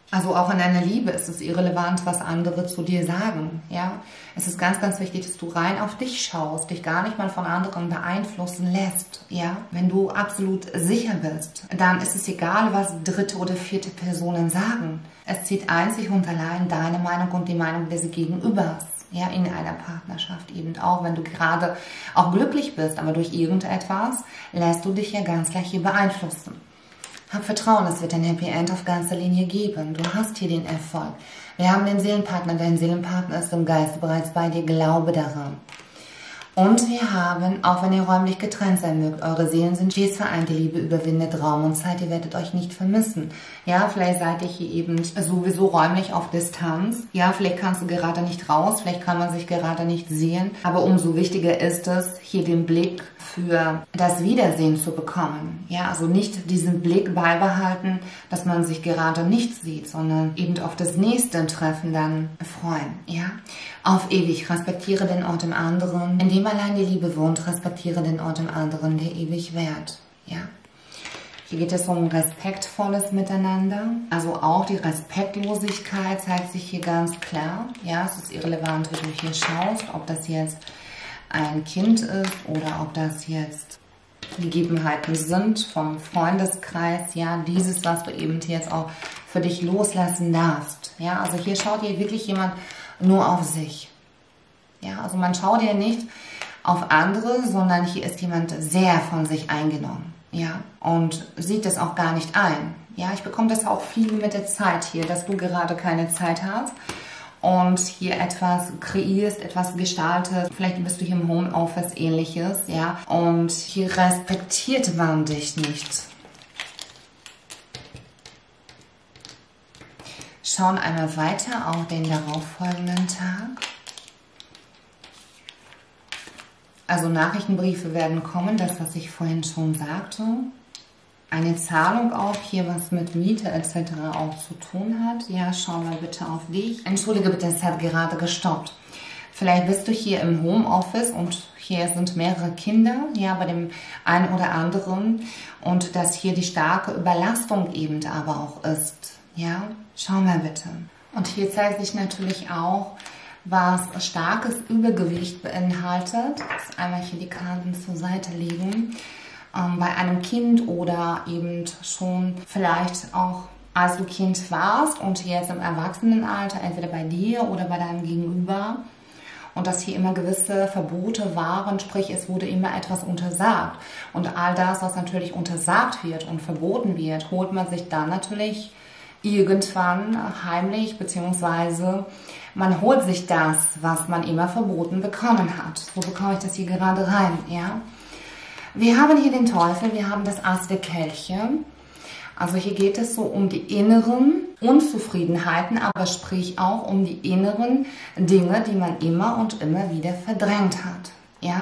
Also auch in einer Liebe ist es irrelevant, was andere zu dir sagen, ja. Es ist ganz, ganz wichtig, dass du rein auf dich schaust, dich gar nicht mal von anderen beeinflussen lässt, ja. Wenn du absolut sicher bist, dann ist es egal, was dritte oder vierte Personen sagen. Es zählt einzig und allein deine Meinung und die Meinung des Gegenübers. Ja, in einer Partnerschaft eben auch, wenn du gerade auch glücklich bist, aber durch irgendetwas lässt du dich ja ganz gleich hier beeinflussen. Hab Vertrauen, es wird ein Happy End auf ganzer Linie geben. Du hast hier den Erfolg. Wir haben den Seelenpartner, dein Seelenpartner ist im Geiste bereits bei dir, glaube daran. Und wir haben, auch wenn ihr räumlich getrennt sein mögt, eure Seelen sind stets vereint, die Liebe überwindet Raum und Zeit, ihr werdet euch nicht vermissen. Ja, vielleicht seid ihr hier eben sowieso räumlich auf Distanz. Ja, vielleicht kannst du gerade nicht raus, vielleicht kann man sich gerade nicht sehen. Aber umso wichtiger ist es, hier den Blick für das Wiedersehen zu bekommen. Ja, also nicht diesen Blick beibehalten, dass man sich gerade nicht sieht, sondern eben auf das nächste Treffen dann freuen. Ja, auf ewig. Respektiere den Ort im anderen. In dem allein die Liebe wohnt, respektiere den Ort im anderen, der ewig währt. Ja. Hier geht es um respektvolles Miteinander. Also auch die Respektlosigkeit zeigt sich hier ganz klar. Ja, es ist irrelevant, wie du hier schaust, ob das jetzt ein Kind ist oder ob das jetzt Gegebenheiten sind vom Freundeskreis. Ja, dieses, was du eben jetzt auch für dich loslassen darfst. Ja, also hier schaut hier wirklich jemand nur auf sich. Ja, also man schaut ja nicht auf andere, sondern hier ist jemand sehr von sich eingenommen. Ja, und sieht das auch gar nicht ein. Ja, ich bekomme das auch viel mit der Zeit hier, dass du gerade keine Zeit hast und hier etwas kreierst, etwas gestaltest. Vielleicht bist du hier im Homeoffice, ähnliches, ja, und hier respektiert man dich nicht. Schauen einmal weiter auf den darauffolgenden Tag. Also Nachrichtenbriefe werden kommen, das, was ich vorhin schon sagte. Eine Zahlung auch, hier was mit Miete etc. auch zu tun hat. Ja, schau mal bitte auf dich. Entschuldige bitte, es hat gerade gestoppt. Vielleicht bist du hier im Homeoffice und hier sind mehrere Kinder, ja, bei dem einen oder anderen. Und dass hier die starke Überlastung eben aber auch ist. Ja, schau mal bitte. Und hier zeigt sich natürlich auch, was starkes Übergewicht beinhaltet. Einmal hier die Karten zur Seite legen. Bei einem Kind oder eben schon vielleicht auch als du Kind warst und jetzt im Erwachsenenalter, entweder bei dir oder bei deinem Gegenüber. Und dass hier immer gewisse Verbote waren, sprich es wurde immer etwas untersagt. Und all das, was natürlich untersagt wird und verboten wird, holt man sich dann natürlich irgendwann heimlich, beziehungsweise man holt sich das, was man immer verboten bekommen hat. So bekomme ich das hier gerade rein, ja. Wir haben hier den Teufel, wir haben das Ass der Kelche. Also hier geht es so um die inneren Unzufriedenheiten, aber sprich auch um die inneren Dinge, die man immer und immer wieder verdrängt hat, ja.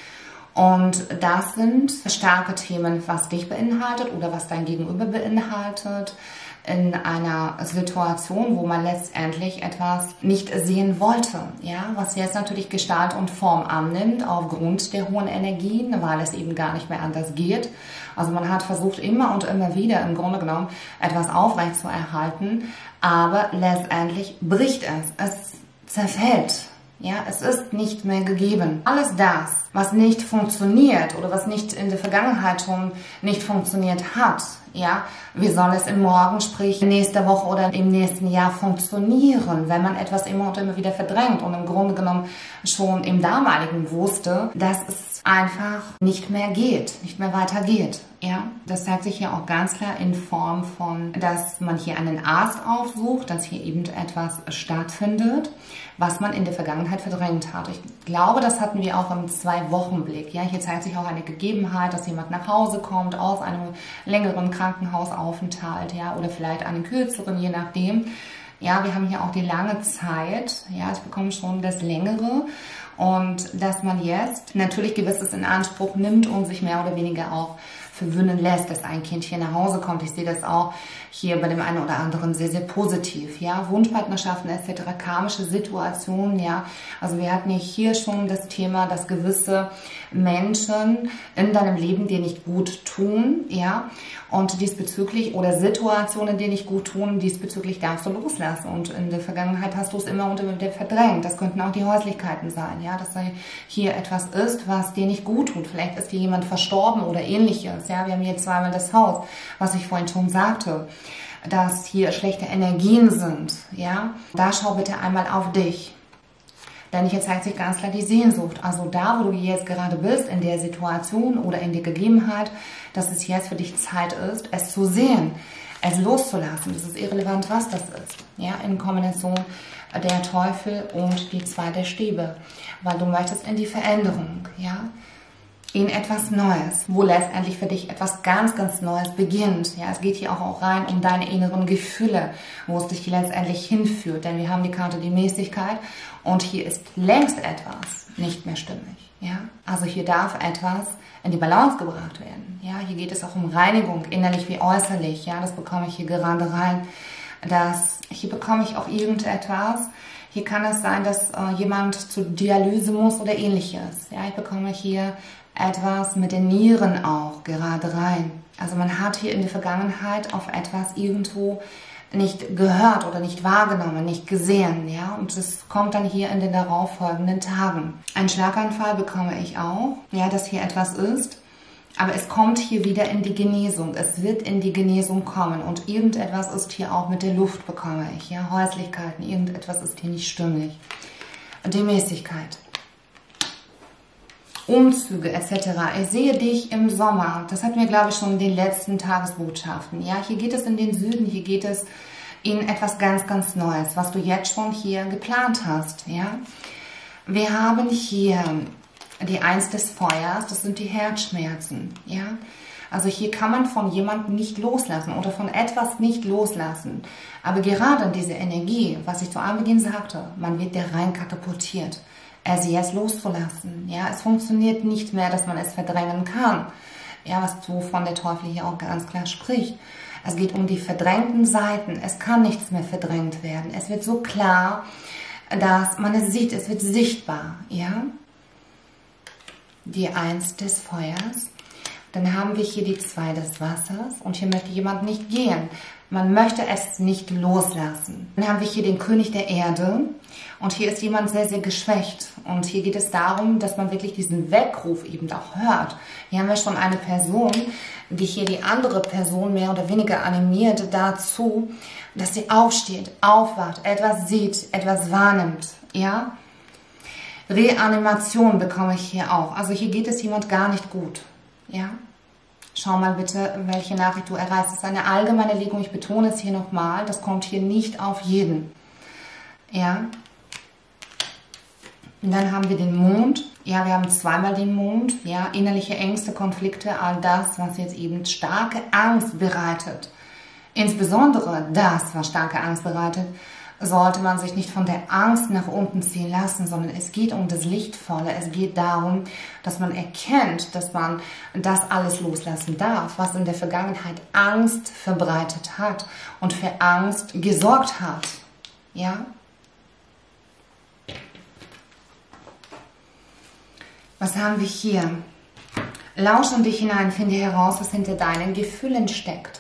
Und das sind starke Themen, was dich beinhaltet oder was dein Gegenüber beinhaltet, in einer Situation, wo man letztendlich etwas nicht sehen wollte, ja, was jetzt natürlich Gestalt und Form annimmt aufgrund der hohen Energien, weil es eben gar nicht mehr anders geht. Also man hat versucht immer und immer wieder im Grunde genommen etwas aufrecht zu erhalten, aber letztendlich bricht es zerfällt. Ja, es ist nicht mehr gegeben. Alles das, was nicht funktioniert oder was nicht in der Vergangenheit schon nicht funktioniert hat, ja, wie soll es im Morgen, sprich nächste Woche oder im nächsten Jahr funktionieren, wenn man etwas immer und immer wieder verdrängt und im Grunde genommen schon im damaligen wusste, dass es einfach nicht mehr geht, nicht mehr weitergeht. Ja, das zeigt sich hier auch ganz klar in Form von, dass man hier einen Arzt aufsucht, dass hier eben etwas stattfindet, was man in der Vergangenheit verdrängt hat. Ich glaube, das hatten wir auch im 2-Wochen-Blick. Ja, hier zeigt sich auch eine Gegebenheit, dass jemand nach Hause kommt aus einem längeren Krankenhausaufenthalt, ja, oder vielleicht einen kürzeren, je nachdem. Ja, wir haben hier auch die lange Zeit. Ja, ich bekomme schon das Längere. Und dass man jetzt natürlich Gewisses in Anspruch nimmt und sich mehr oder weniger auch verwöhnen lässt, dass ein Kind hier nach Hause kommt. Ich sehe das auch hier bei dem einen oder anderen sehr, sehr positiv. Ja, Wunschpartnerschaften etc., karmische Situationen, ja. Also wir hatten hier schon das Thema, dass gewisse Menschen in deinem Leben dir nicht gut tun, ja, und diesbezüglich, oder Situationen, die nicht gut tun, diesbezüglich darfst du loslassen. Und in der Vergangenheit hast du es immer und immer wieder verdrängt. Das könnten auch die Häuslichkeiten sein, ja, dass da hier etwas ist, was dir nicht gut tut. Vielleicht ist dir jemand verstorben oder ähnliches, ja. Wir haben hier zweimal das Haus, was ich vorhin schon sagte, dass hier schlechte Energien sind, ja. Da schau bitte einmal auf dich. Denn hier zeigt sich ganz klar die Sehnsucht. Also da, wo du jetzt gerade bist, in der Situation oder in der Gegebenheit, dass es jetzt für dich Zeit ist, es zu sehen, es loszulassen. Das ist irrelevant, was das ist. Ja, in Kombination der Teufel und die 2 der Stäbe. Weil du möchtest in die Veränderung, ja, in etwas Neues, wo letztendlich für dich etwas ganz, ganz Neues beginnt. Ja, es geht hier auch rein um deine inneren Gefühle, wo es dich letztendlich hinführt. Denn wir haben die Karte die Mäßigkeit und hier ist längst etwas nicht mehr stimmig. Ja, also hier darf etwas in die Balance gebracht werden. Ja, hier geht es auch um Reinigung, innerlich wie äußerlich. Ja, das bekomme ich hier gerade rein. Hier bekomme ich auch irgendetwas. Hier kann es sein, dass jemand zur Dialyse muss oder ähnliches. Ja, ich bekomme hier etwas mit den Nieren auch gerade rein. Also man hat hier in der Vergangenheit auf etwas irgendwo nicht gehört oder nicht wahrgenommen, nicht gesehen, ja, und das kommt dann hier in den darauffolgenden Tagen. Ein Schlaganfall bekomme ich auch, ja, dass hier etwas ist, aber es kommt hier wieder in die Genesung, es wird in die Genesung kommen und irgendetwas ist hier auch mit der Luft, bekomme ich, ja, Häuslichkeiten, irgendetwas ist hier nicht stimmig. Die Mäßigkeit. Umzüge etc. Ich sehe dich im Sommer. Das hatten wir, glaube ich, schon in den letzten Tagesbotschaften. Ja, hier geht es in den Süden, hier geht es in etwas ganz, ganz Neues, was du jetzt schon hier geplant hast. Ja, wir haben hier die 1 des Feuers, das sind die Herzschmerzen. Ja, also hier kann man von jemandem nicht loslassen oder von etwas nicht loslassen. Aber gerade diese Energie, was ich zu Anbeginn sagte, man wird da rein katapultiert. Es jetzt loszulassen. Ja, es funktioniert nicht mehr, dass man es verdrängen kann. Ja, was so von der Teufel hier auch ganz klar spricht. Es geht um die verdrängten Seiten. Es kann nichts mehr verdrängt werden. Es wird so klar, dass man es sieht. Es wird sichtbar. Ja, die 1 des Feuers. Dann haben wir hier die 2 des Wassers. Und hier möchte jemand nicht gehen. Man möchte es nicht loslassen. Dann haben wir hier den König der Erde. Und hier ist jemand sehr, sehr geschwächt. Und hier geht es darum, dass man wirklich diesen Weckruf eben auch hört. Hier haben wir schon eine Person, die hier die andere Person mehr oder weniger animiert dazu, dass sie aufsteht, aufwacht, etwas sieht, etwas wahrnimmt. Ja? Reanimation bekomme ich hier auch. Also hier geht es jemand gar nicht gut. Ja? Schau mal bitte, welche Nachricht du erreichst. Das ist eine allgemeine Legung. Ich betone es hier nochmal. Das kommt hier nicht auf jeden. Ja? Und dann haben wir den Mond. Ja, wir haben zweimal den Mond. Ja, innerliche Ängste, Konflikte, all das, was jetzt eben starke Angst bereitet. Insbesondere das, was starke Angst bereitet, sollte man sich nicht von der Angst nach unten ziehen lassen, sondern es geht um das Lichtvolle. Es geht darum, dass man erkennt, dass man das alles loslassen darf, was in der Vergangenheit Angst verbreitet hat und für Angst gesorgt hat. Ja? Was haben wir hier? Lausch in dich hinein, finde heraus, was hinter deinen Gefühlen steckt.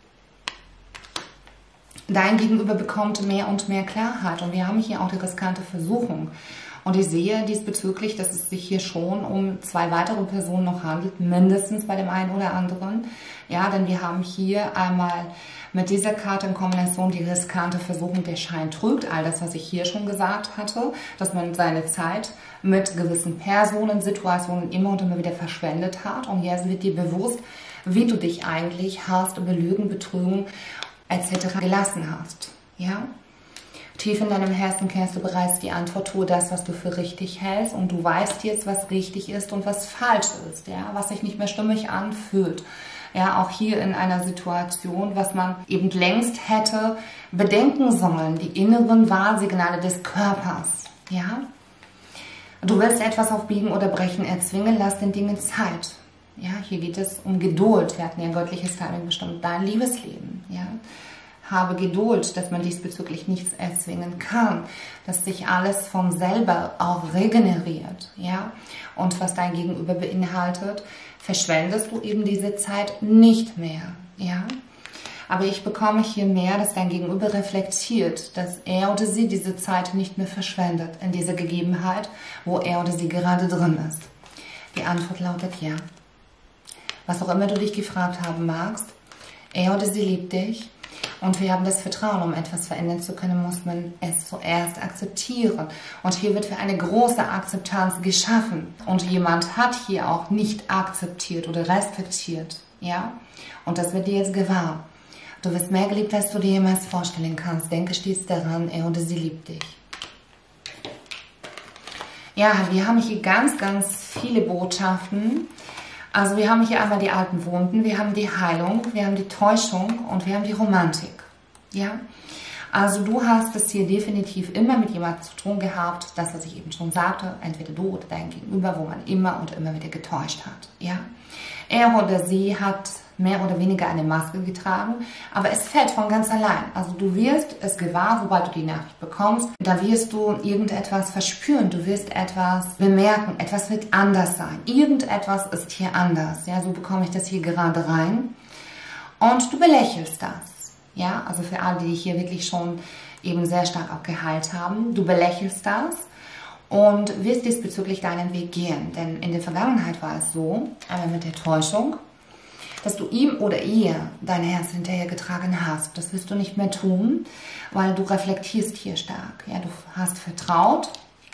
Dein Gegenüber bekommt mehr und mehr Klarheit und wir haben hier auch die riskante Versuchung. Und ich sehe diesbezüglich, dass es sich hier schon um 2 weitere Personen noch handelt, mindestens bei dem einen oder anderen. Ja, denn wir haben hier einmal mit dieser Karte in Kombination die riskante Versuchung, der Schein trügt. All das, was ich hier schon gesagt hatte, dass man seine Zeit mit gewissen Personen, Situationen immer und immer wieder verschwendet hat. Und jetzt wird dir bewusst, wie du dich eigentlich hast, belügen, betrügen etc. gelassen hast. Ja? Tief in deinem Herzen kennst du bereits die Antwort, tue das, was du für richtig hältst und du weißt jetzt, was richtig ist und was falsch ist, ja? Was sich nicht mehr stimmig anfühlt. Ja, auch hier in einer Situation, was man eben längst hätte bedenken sollen, die inneren Warnsignale des Körpers. Ja? Du willst etwas auf Biegen oder Brechen erzwingen, lass den Dingen Zeit. Ja, hier geht es um Geduld. Wir hatten ja göttliches Timing bestimmt. Dein Liebesleben. Ja? Habe Geduld, dass man diesbezüglich nichts erzwingen kann, dass sich alles von selber auch regeneriert, ja. Und was dein Gegenüber beinhaltet, verschwendest du eben diese Zeit nicht mehr, ja. Aber ich bekomme hier mehr, dass dein Gegenüber reflektiert, dass er oder sie diese Zeit nicht mehr verschwendet in dieser Gegebenheit, wo er oder sie gerade drin ist. Die Antwort lautet ja. Was auch immer du dich gefragt haben magst, er oder sie liebt dich. Und wir haben das Vertrauen, um etwas verändern zu können, muss man es zuerst akzeptieren. Und hier wird für eine große Akzeptanz geschaffen. Und jemand hat hier auch nicht akzeptiert oder respektiert. Ja? Und das wird dir jetzt gewahr. Du wirst mehr geliebt, als du dir jemals vorstellen kannst. Denke stets daran, er oder sie liebt dich. Ja, wir haben hier ganz, ganz viele Botschaften. Also wir haben hier einmal die alten Wunden, wir haben die Heilung, wir haben die Täuschung und wir haben die Romantik. Ja? Also du hast es hier definitiv immer mit jemandem zu tun gehabt, das, was ich eben schon sagte, entweder du oder dein Gegenüber, wo man immer und immer wieder getäuscht hat. Ja? Er oder sie hat mehr oder weniger eine Maske getragen, aber es fällt von ganz allein. Also du wirst es gewahr, sobald du die Nachricht bekommst, da wirst du irgendetwas verspüren, du wirst etwas bemerken, etwas wird anders sein. Irgendetwas ist hier anders, ja, so bekomme ich das hier gerade rein. Und du belächelst das, ja, also für alle, die hier wirklich schon eben sehr stark auch geheilt haben, du belächelst das und wirst diesbezüglich deinen Weg gehen. Denn in der Vergangenheit war es so, einmal mit der Täuschung, dass du ihm oder ihr dein Herz hinterhergetragen hast. Das wirst du nicht mehr tun, weil du reflektierst hier stark. Ja, du hast vertraut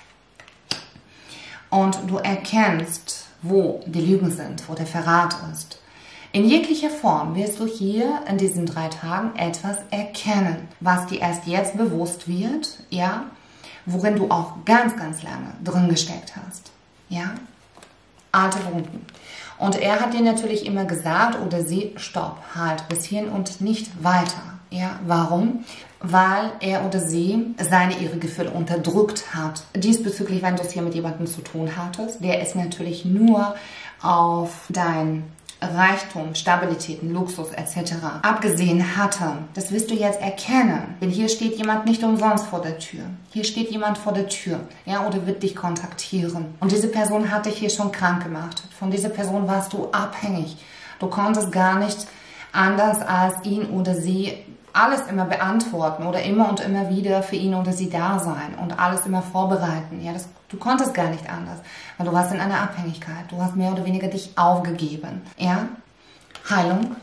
und du erkennst, wo die Lügen sind, wo der Verrat ist. In jeglicher Form wirst du hier in diesen 3 Tagen etwas erkennen, was dir erst jetzt bewusst wird, ja, worin du auch ganz, ganz lange drin gesteckt hast. Ja, alte Wunden. Und er hat dir natürlich immer gesagt, oder sie, stopp, halt bis hierhin und nicht weiter. Ja, warum? Weil er oder sie ihre Gefühle unterdrückt hat. Diesbezüglich, wenn du es hier mit jemandem zu tun hattest, der es natürlich nur auf dein Reichtum, Stabilitäten, Luxus etc. abgesehen hatte. Das wirst du jetzt erkennen. Denn hier steht jemand nicht umsonst vor der Tür. Hier steht jemand vor der Tür, ja, oder wird dich kontaktieren. Und diese Person hat dich hier schon krank gemacht. Von dieser Person warst du abhängig. Du konntest gar nicht anders als ihn oder sie alles immer beantworten oder immer und immer wieder für ihn oder sie da sein und alles immer vorbereiten. Ja, du konntest gar nicht anders, weil du warst in einer Abhängigkeit. Du hast mehr oder weniger dich aufgegeben. Ja, Heilung.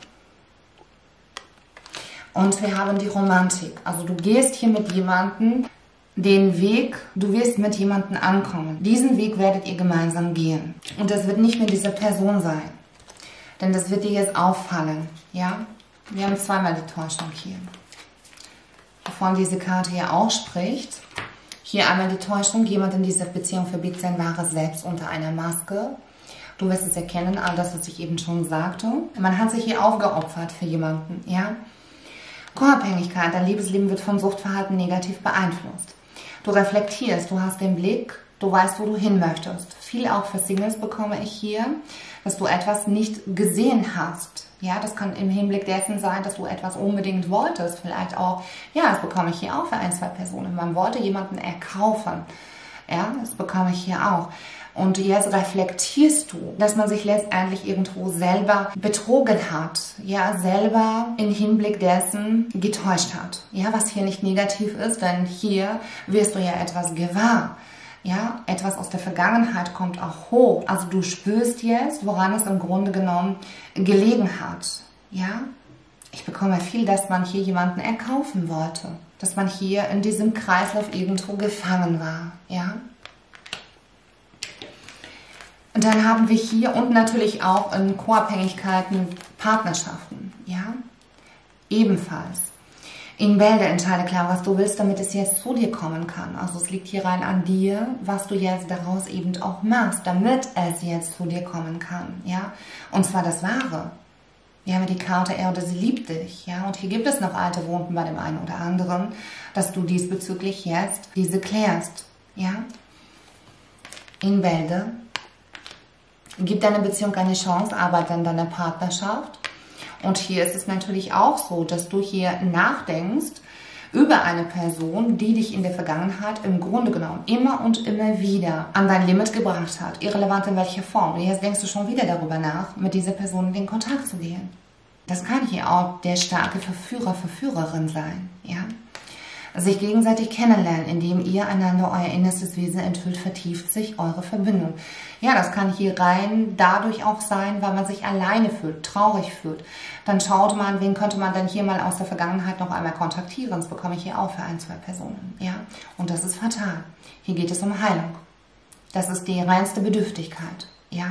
Und wir haben die Romantik. Also du gehst hier mit jemandem den Weg, du wirst mit jemandem ankommen. Diesen Weg werdet ihr gemeinsam gehen. Und das wird nicht mehr diese Person sein. Denn das wird dir jetzt auffallen. Ja? Wir haben zweimal die Täuschung hier. Wovon diese Karte hier auch spricht. Hier einmal die Täuschung. Jemand in dieser Beziehung verbirgt sein wahres Selbst unter einer Maske. Du wirst es erkennen, all das, was ich eben schon sagte. Man hat sich hier aufgeopfert für jemanden. Ja? Co-Abhängigkeit. Dein Liebesleben wird von Suchtverhalten negativ beeinflusst. Du reflektierst, du hast den Blick, du weißt, wo du hin möchtest. Viel auch für Singles bekomme ich hier, dass du etwas nicht gesehen hast. Ja, das kann im Hinblick dessen sein, dass du etwas unbedingt wolltest. Vielleicht auch, ja, das bekomme ich hier auch für 1, 2 Personen. Man wollte jemanden erkaufen. Ja, das bekomme ich hier auch. Und jetzt reflektierst du, dass man sich letztendlich irgendwo selber betrogen hat. Ja, selber im Hinblick dessen getäuscht hat. Ja, was hier nicht negativ ist, denn hier wirst du ja etwas gewahr. Ja, etwas aus der Vergangenheit kommt auch hoch. Also du spürst jetzt, woran es im Grunde genommen gelegen hat. Ja, ich bekomme viel, dass man hier jemanden erkaufen wollte. Dass man hier in diesem Kreislauf irgendwo gefangen war. Ja. Und dann haben wir hier und natürlich auch in Co-Abhängigkeiten Partnerschaften. Ja, ebenfalls. In Bälde entscheide klar, was du willst, damit es jetzt zu dir kommen kann. Also es liegt hier rein an dir, was du jetzt daraus eben auch machst, damit es jetzt zu dir kommen kann. Ja, und zwar das Wahre. Wir haben die Karte, er oder sie liebt dich. Ja, und hier gibt es noch alte Wunden bei dem einen oder anderen, dass du diesbezüglich jetzt diese klärst. Ja, in Bälde. Gib deiner Beziehung eine Chance, arbeite an deiner Partnerschaft. Und hier ist es natürlich auch so, dass du hier nachdenkst über eine Person, die dich in der Vergangenheit im Grunde genommen immer und immer wieder an dein Limit gebracht hat, irrelevant in welcher Form. Und jetzt denkst du schon wieder darüber nach, mit dieser Person in den Kontakt zu gehen. Das kann hier auch der starke Verführer, Verführerin sein, ja. Sich gegenseitig kennenlernen, indem ihr einander euer innerstes Wesen enthüllt, vertieft sich eure Verbindung. Ja, das kann hier rein dadurch auch sein, weil man sich alleine fühlt, traurig fühlt. Dann schaut man, wen könnte man denn hier mal aus der Vergangenheit noch einmal kontaktieren. Das bekomme ich hier auch für 1, 2 Personen. Ja? Und das ist fatal. Hier geht es um Heilung. Das ist die reinste Bedürftigkeit. Ja?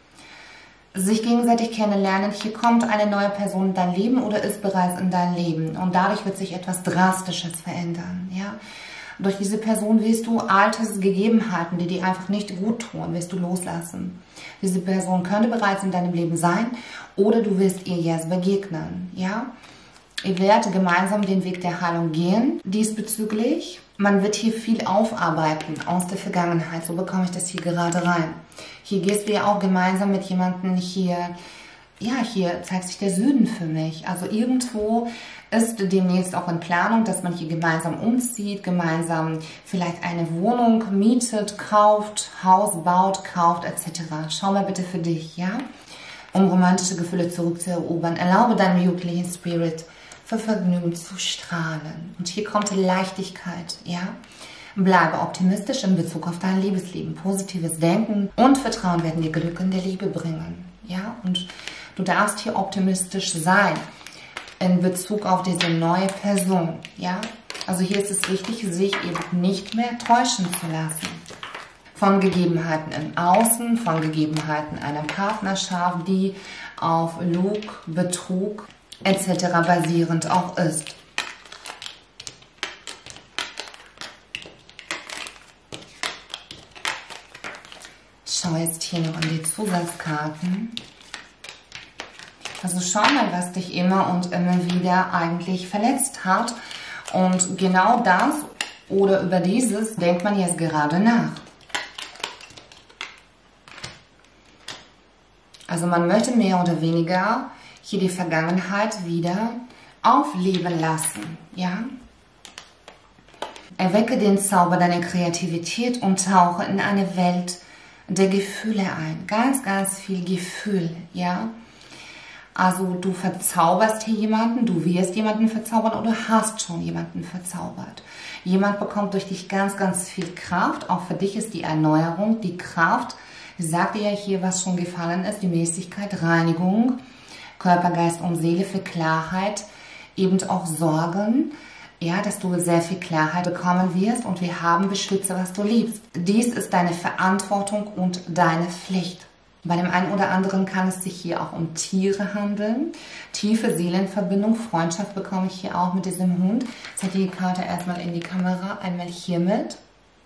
Sich gegenseitig kennenlernen, hier kommt eine neue Person in dein Leben oder ist bereits in dein Leben. Und dadurch wird sich etwas Drastisches verändern. Ja? Durch diese Person wirst du altes Gegebenheiten, die dir einfach nicht gut tun, wirst du loslassen. Diese Person könnte bereits in deinem Leben sein oder du wirst ihr jetzt begegnen. Ja? Ihr werdet gemeinsam den Weg der Heilung gehen. Diesbezüglich, man wird hier viel aufarbeiten aus der Vergangenheit. So bekomme ich das hier gerade rein. Hier gehst du ja auch gemeinsam mit jemandem hier, ja, hier zeigt sich der Süden für mich. Also irgendwo ist demnächst auch in Planung, dass man hier gemeinsam umzieht, gemeinsam vielleicht eine Wohnung mietet, kauft, Haus baut, kauft etc. Schau mal bitte für dich, ja? Um romantische Gefühle zurückzuerobern. Erlaube deinem jugendlichen Spirit für Vergnügen zu strahlen. Und hier kommt Leichtigkeit, ja? Bleibe optimistisch in Bezug auf dein Liebesleben. Positives Denken und Vertrauen werden dir Glück in der Liebe bringen, ja? Und du darfst hier optimistisch sein in Bezug auf diese neue Person, ja? Also hier ist es wichtig, sich eben nicht mehr täuschen zu lassen von Gegebenheiten im Außen, von Gegebenheiten einer Partnerschaft, die auf Lug, Betrug etc. basierend auch ist. Schau jetzt hier noch in die Zusatzkarten. Also schau mal, was dich immer und immer wieder eigentlich verletzt hat. Und genau das oder über dieses denkt man jetzt gerade nach. Also man möchte mehr oder weniger hier die Vergangenheit wieder aufleben lassen. Ja? Erwecke den Zauber deiner Kreativität und tauche in eine Welt der Gefühle ein. Ganz, ganz viel Gefühl. Ja? Also du verzauberst hier jemanden, du wirst jemanden verzaubern oder hast schon jemanden verzaubert. Jemand bekommt durch dich ganz, ganz viel Kraft. Auch für dich ist die Erneuerung, die Kraft, sagt dir ja hier, was schon gefallen ist, die Mäßigkeit, Reinigung, Körper, Geist und Seele für Klarheit, eben auch Sorgen, ja, dass du sehr viel Klarheit bekommen wirst und wir haben beschütze, was du liebst. Dies ist deine Verantwortung und deine Pflicht. Bei dem einen oder anderen kann es sich hier auch um Tiere handeln. Tiefe Seelenverbindung, Freundschaft bekomme ich hier auch mit diesem Hund. Zeige die Karte erstmal in die Kamera, einmal hiermit.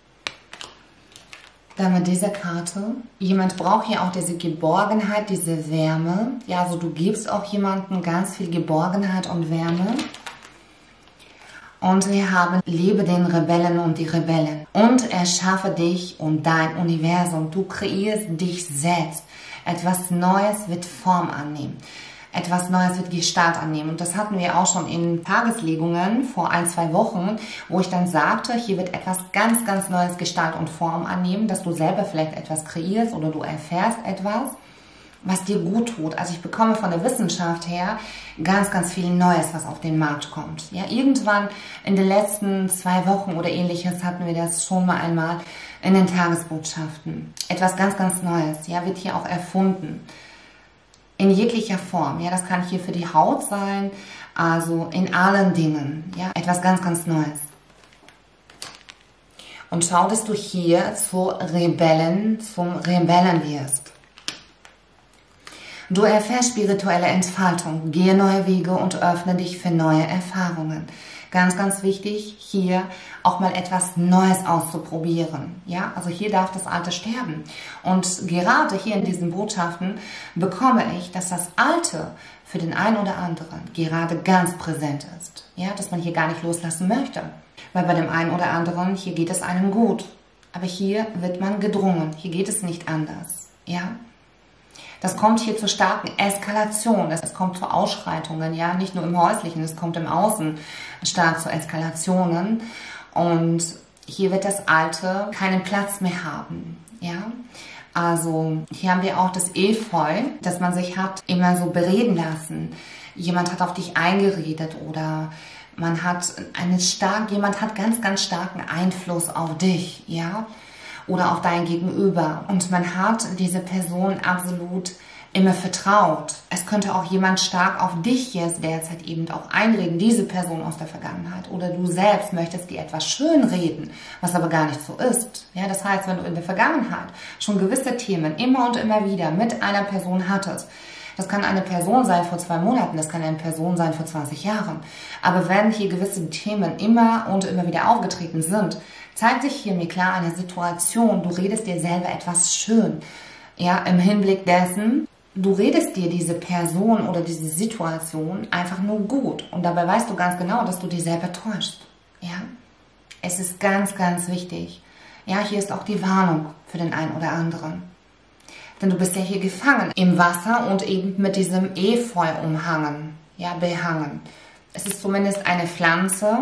Dann mit dieser Karte. Jemand braucht hier auch diese Geborgenheit, diese Wärme. Ja, also du gibst auch jemandem ganz viel Geborgenheit und Wärme. Und wir haben, lebe den Rebellen und die Rebellen. Und erschaffe dich und dein Universum. Du kreierst dich selbst. Etwas Neues wird Form annehmen. Etwas Neues wird Gestalt annehmen. Und das hatten wir auch schon in Tageslegungen vor 1, 2 Wochen, wo ich dann sagte, hier wird etwas ganz, ganz Neues Gestalt und Form annehmen, dass du selber vielleicht etwas kreierst oder du erfährst etwas, was dir gut tut. Also ich bekomme von der Wissenschaft her ganz, ganz viel Neues, was auf den Markt kommt. Ja, irgendwann in den letzten 2 Wochen oder ähnliches hatten wir das schon mal einmal in den Tagesbotschaften. Etwas ganz, ganz Neues, ja, wird hier auch erfunden. In jeglicher Form, ja, das kann hier für die Haut sein, also in allen Dingen, ja, etwas ganz, ganz Neues. Und schau, dass du hier zum Rebellen wirst. Du erfährst spirituelle Entfaltung, gehe neue Wege und öffne dich für neue Erfahrungen. Ganz, ganz wichtig, hier auch mal etwas Neues auszuprobieren. Ja, also hier darf das Alte sterben. Und gerade hier in diesen Botschaften bekomme ich, dass das Alte für den einen oder anderen gerade ganz präsent ist. Ja, dass man hier gar nicht loslassen möchte. Weil bei dem einen oder anderen, hier geht es einem gut. Aber hier wird man gedrungen. Hier geht es nicht anders. Ja. Das kommt hier zu starken Eskalation. Es kommt zu Ausschreitungen, ja, nicht nur im Häuslichen, es kommt im Außen stark zu Eskalationen. Und hier wird das Alte keinen Platz mehr haben, ja. Also hier haben wir auch das Efeu, dass man sich hat immer so bereden lassen. Jemand hat auf dich eingeredet oder jemand hat ganz, ganz starken Einfluss auf dich, ja, oder auf dein Gegenüber. Und man hat diese Person absolut immer vertraut. Es könnte auch jemand stark auf dich jetzt derzeit eben auch einreden, diese Person aus der Vergangenheit. Oder du selbst möchtest dir etwas schönreden, was aber gar nicht so ist. Ja, das heißt, wenn du in der Vergangenheit schon gewisse Themen immer und immer wieder mit einer Person hattest, das kann eine Person sein vor 2 Monaten, das kann eine Person sein vor 20 Jahren. Aber wenn hier gewisse Themen immer und immer wieder aufgetreten sind, zeigt sich hier mir klar eine Situation, du redest dir selber etwas schön. Ja, im Hinblick dessen, du redest dir diese Person oder diese Situation einfach nur gut. Und dabei weißt du ganz genau, dass du dich selber täuschst. Ja, es ist ganz, ganz wichtig. Ja, hier ist auch die Warnung für den einen oder anderen. Denn du bist ja hier gefangen im Wasser und eben mit diesem Efeu umhangen, ja, behangen. Es ist zumindest eine Pflanze,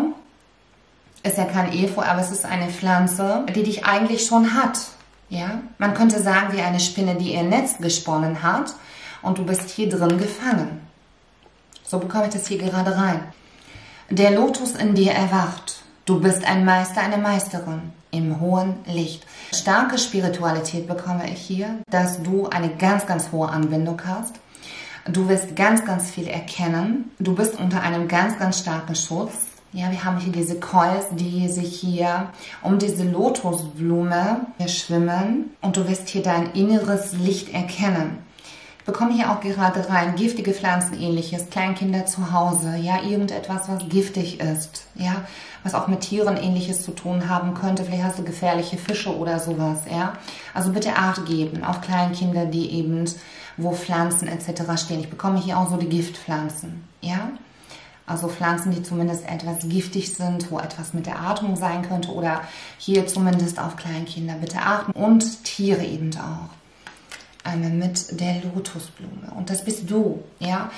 ist ja kein Efeu, aber es ist eine Pflanze, die dich eigentlich schon hat. Ja, man könnte sagen, wie eine Spinne, die ihr Netz gesponnen hat und du bist hier drin gefangen. So bekomme ich das hier gerade rein. Der Lotus in dir erwacht. Du bist ein Meister, eine Meisterin im hohen Licht. Starke Spiritualität bekomme ich hier, dass du eine ganz, ganz hohe Anbindung hast. Du wirst ganz, ganz viel erkennen. Du bist unter einem ganz, ganz starken Schutz. Ja, wir haben hier diese Coils, die sich hier um diese Lotusblume schwimmen und du wirst hier dein inneres Licht erkennen. Ich bekomme hier auch gerade rein giftige Pflanzen ähnliches, Kleinkinder zu Hause, ja, irgendetwas, was giftig ist, ja, was auch mit Tieren ähnliches zu tun haben könnte. Vielleicht hast du gefährliche Fische oder sowas, ja. Also bitte Acht geben auf Kleinkinder, die eben, wo Pflanzen etc. stehen. Ich bekomme hier auch so die Giftpflanzen, ja. Also Pflanzen, die zumindest etwas giftig sind, wo etwas mit der Atmung sein könnte oder hier zumindest auf Kleinkinder bitte achten und Tiere eben auch. Einmal mit der Lotusblume. Und das bist du, ja,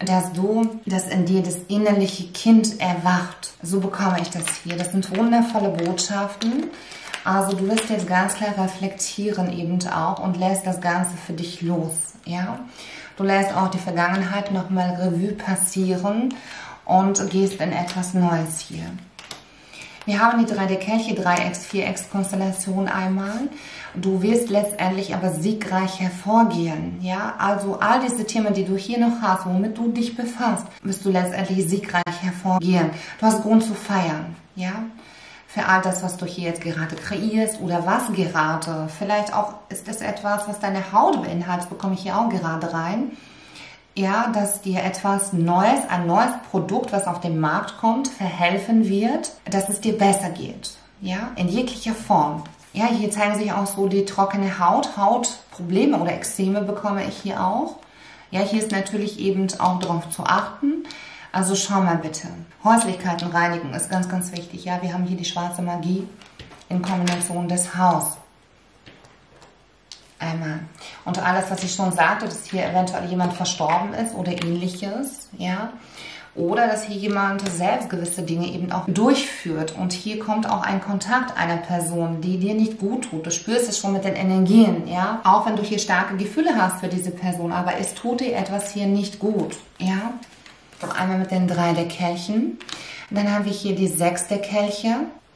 dass in dir das innerliche Kind erwacht. So bekomme ich das hier. Das sind wundervolle Botschaften. Also du wirst jetzt ganz klar reflektieren eben auch und lässt das Ganze für dich los, ja. Du lässt auch die Vergangenheit nochmal Revue passieren und gehst in etwas Neues hier. Wir haben die 3 der Kelche, 3x, 4x Konstellation einmal. Du wirst letztendlich aber siegreich hervorgehen. Ja? Also all diese Themen, die du hier noch hast, womit du dich befasst, wirst du letztendlich siegreich hervorgehen. Du hast Grund zu feiern. Ja? Für all das, was du hier jetzt gerade kreierst oder was gerade. Vielleicht auch ist es etwas, was deine Haut beinhaltet, bekomme ich hier auch gerade rein. Ja, dass dir etwas Neues, ein neues Produkt, was auf den Markt kommt, verhelfen wird, dass es dir besser geht. Ja, in jeglicher Form. Ja, hier zeigen sich auch so die trockene Haut. Hautprobleme oder Ekzeme bekomme ich hier auch. Ja, hier ist natürlich eben auch darauf zu achten. Also schau mal bitte. Häuslichkeiten reinigen ist ganz, ganz wichtig. Ja, wir haben hier die schwarze Magie in Kombination des Haus. Einmal. Und alles, was ich schon sagte, dass hier eventuell jemand verstorben ist oder ähnliches, ja. Oder dass hier jemand selbst gewisse Dinge eben auch durchführt. Und hier kommt auch ein Kontakt einer Person, die dir nicht gut tut. Du spürst es schon mit den Energien, ja. Auch wenn du hier starke Gefühle hast für diese Person, aber es tut dir etwas hier nicht gut, ja. Noch einmal mit den 3 der Kelchen. Dann haben wir hier die 6 der Kelche.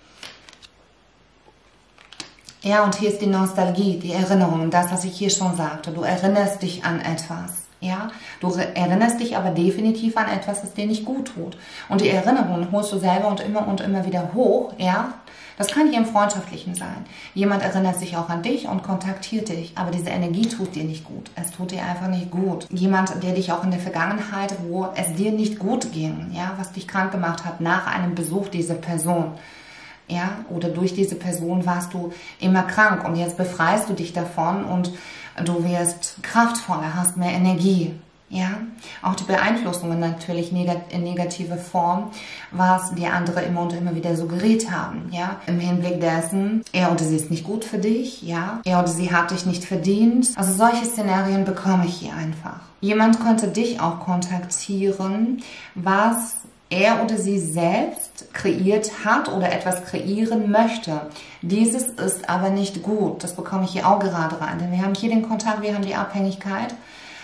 Ja, und hier ist die Nostalgie, die Erinnerung, das, was ich hier schon sagte. Du erinnerst dich an etwas, ja. Du erinnerst dich aber definitiv an etwas, das dir nicht gut tut. Und die Erinnerung holst du selber und immer wieder hoch, ja. Das kann hier im Freundschaftlichen sein. Jemand erinnert sich auch an dich und kontaktiert dich, aber diese Energie tut dir nicht gut. Es tut dir einfach nicht gut. Jemand, der dich auch in der Vergangenheit, wo es dir nicht gut ging, ja, was dich krank gemacht hat nach einem Besuch dieser Person. Ja, oder durch diese Person warst du immer krank und jetzt befreist du dich davon und du wirst kraftvoller, hast mehr Energie. Ja, auch die Beeinflussungen natürlich in negative Form, was die andere immer und immer wieder suggeriert haben, ja, im Hinblick dessen, er oder sie ist nicht gut für dich, ja, er oder sie hat dich nicht verdient. Also solche Szenarien bekomme ich hier einfach. Jemand könnte dich auch kontaktieren, was er oder sie selbst kreiert hat oder etwas kreieren möchte. Dieses ist aber nicht gut. Das bekomme ich hier auch gerade rein, denn wir haben hier den Kontakt, wir haben die Abhängigkeit.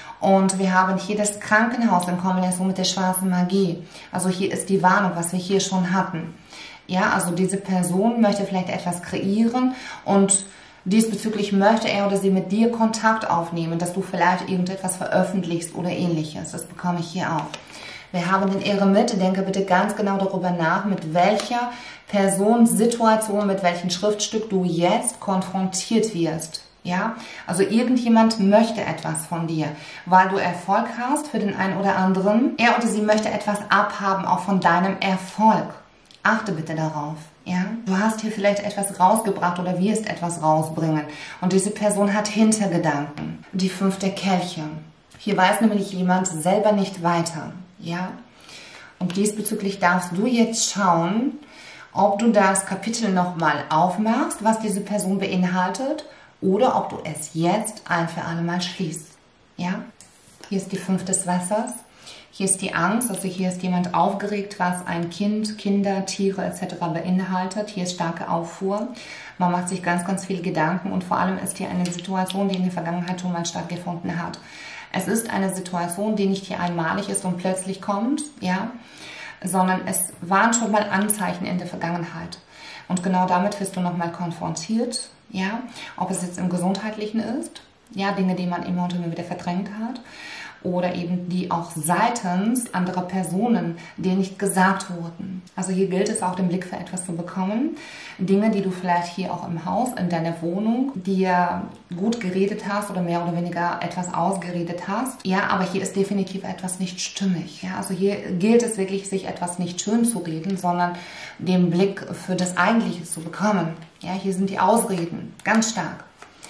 Und wir haben hier das Krankenhaus in Kombination mit der schwarzen Magie. Also hier ist die Warnung, was wir hier schon hatten. Ja, also diese Person möchte vielleicht etwas kreieren und diesbezüglich möchte er oder sie mit dir Kontakt aufnehmen, dass du vielleicht irgendetwas veröffentlichst oder ähnliches. Das bekomme ich hier auch. Wir haben den Eremit. Denke bitte ganz genau darüber nach, mit welcher Person, Situation, mit welchem Schriftstück du jetzt konfrontiert wirst. Ja, also irgendjemand möchte etwas von dir, weil du Erfolg hast für den einen oder anderen. Er oder sie möchte etwas abhaben, auch von deinem Erfolg. Achte bitte darauf. Ja, du hast hier vielleicht etwas rausgebracht oder wirst etwas rausbringen. Und diese Person hat Hintergedanken. Die 5 der Kelche. Hier weiß nämlich jemand selber nicht weiter. Ja, und diesbezüglich darfst du jetzt schauen, ob du das Kapitel nochmal aufmachst, was diese Person beinhaltet, oder ob du es jetzt ein für alle Mal schließt. Ja? Hier ist die 5 des Wassers. Hier ist die Angst, also hier ist jemand aufgeregt, was ein Kind, Kinder, Tiere etc. beinhaltet. Hier ist starke Aufruhr. Man macht sich ganz, ganz viele Gedanken und vor allem ist hier eine Situation, die in der Vergangenheit schon mal stattgefunden hat. Es ist eine Situation, die nicht hier einmalig ist und plötzlich kommt, ja, sondern es waren schon mal Anzeichen in der Vergangenheit. Und genau damit wirst du nochmal konfrontiert. Ja, ob es jetzt im Gesundheitlichen ist, ja, Dinge, die man immer und immer wieder verdrängt hat, oder eben die auch seitens anderer Personen dir nicht gesagt wurden. Also hier gilt es auch, den Blick für etwas zu bekommen. Dinge, die du vielleicht hier auch im Haus, in deiner Wohnung, dir gut geredet hast oder mehr oder weniger etwas ausgeredet hast. Ja, aber hier ist definitiv etwas nicht stimmig. Ja, also hier gilt es wirklich, sich etwas nicht schön zu reden, sondern den Blick für das Eigentliche zu bekommen. Ja, hier sind die Ausreden ganz stark.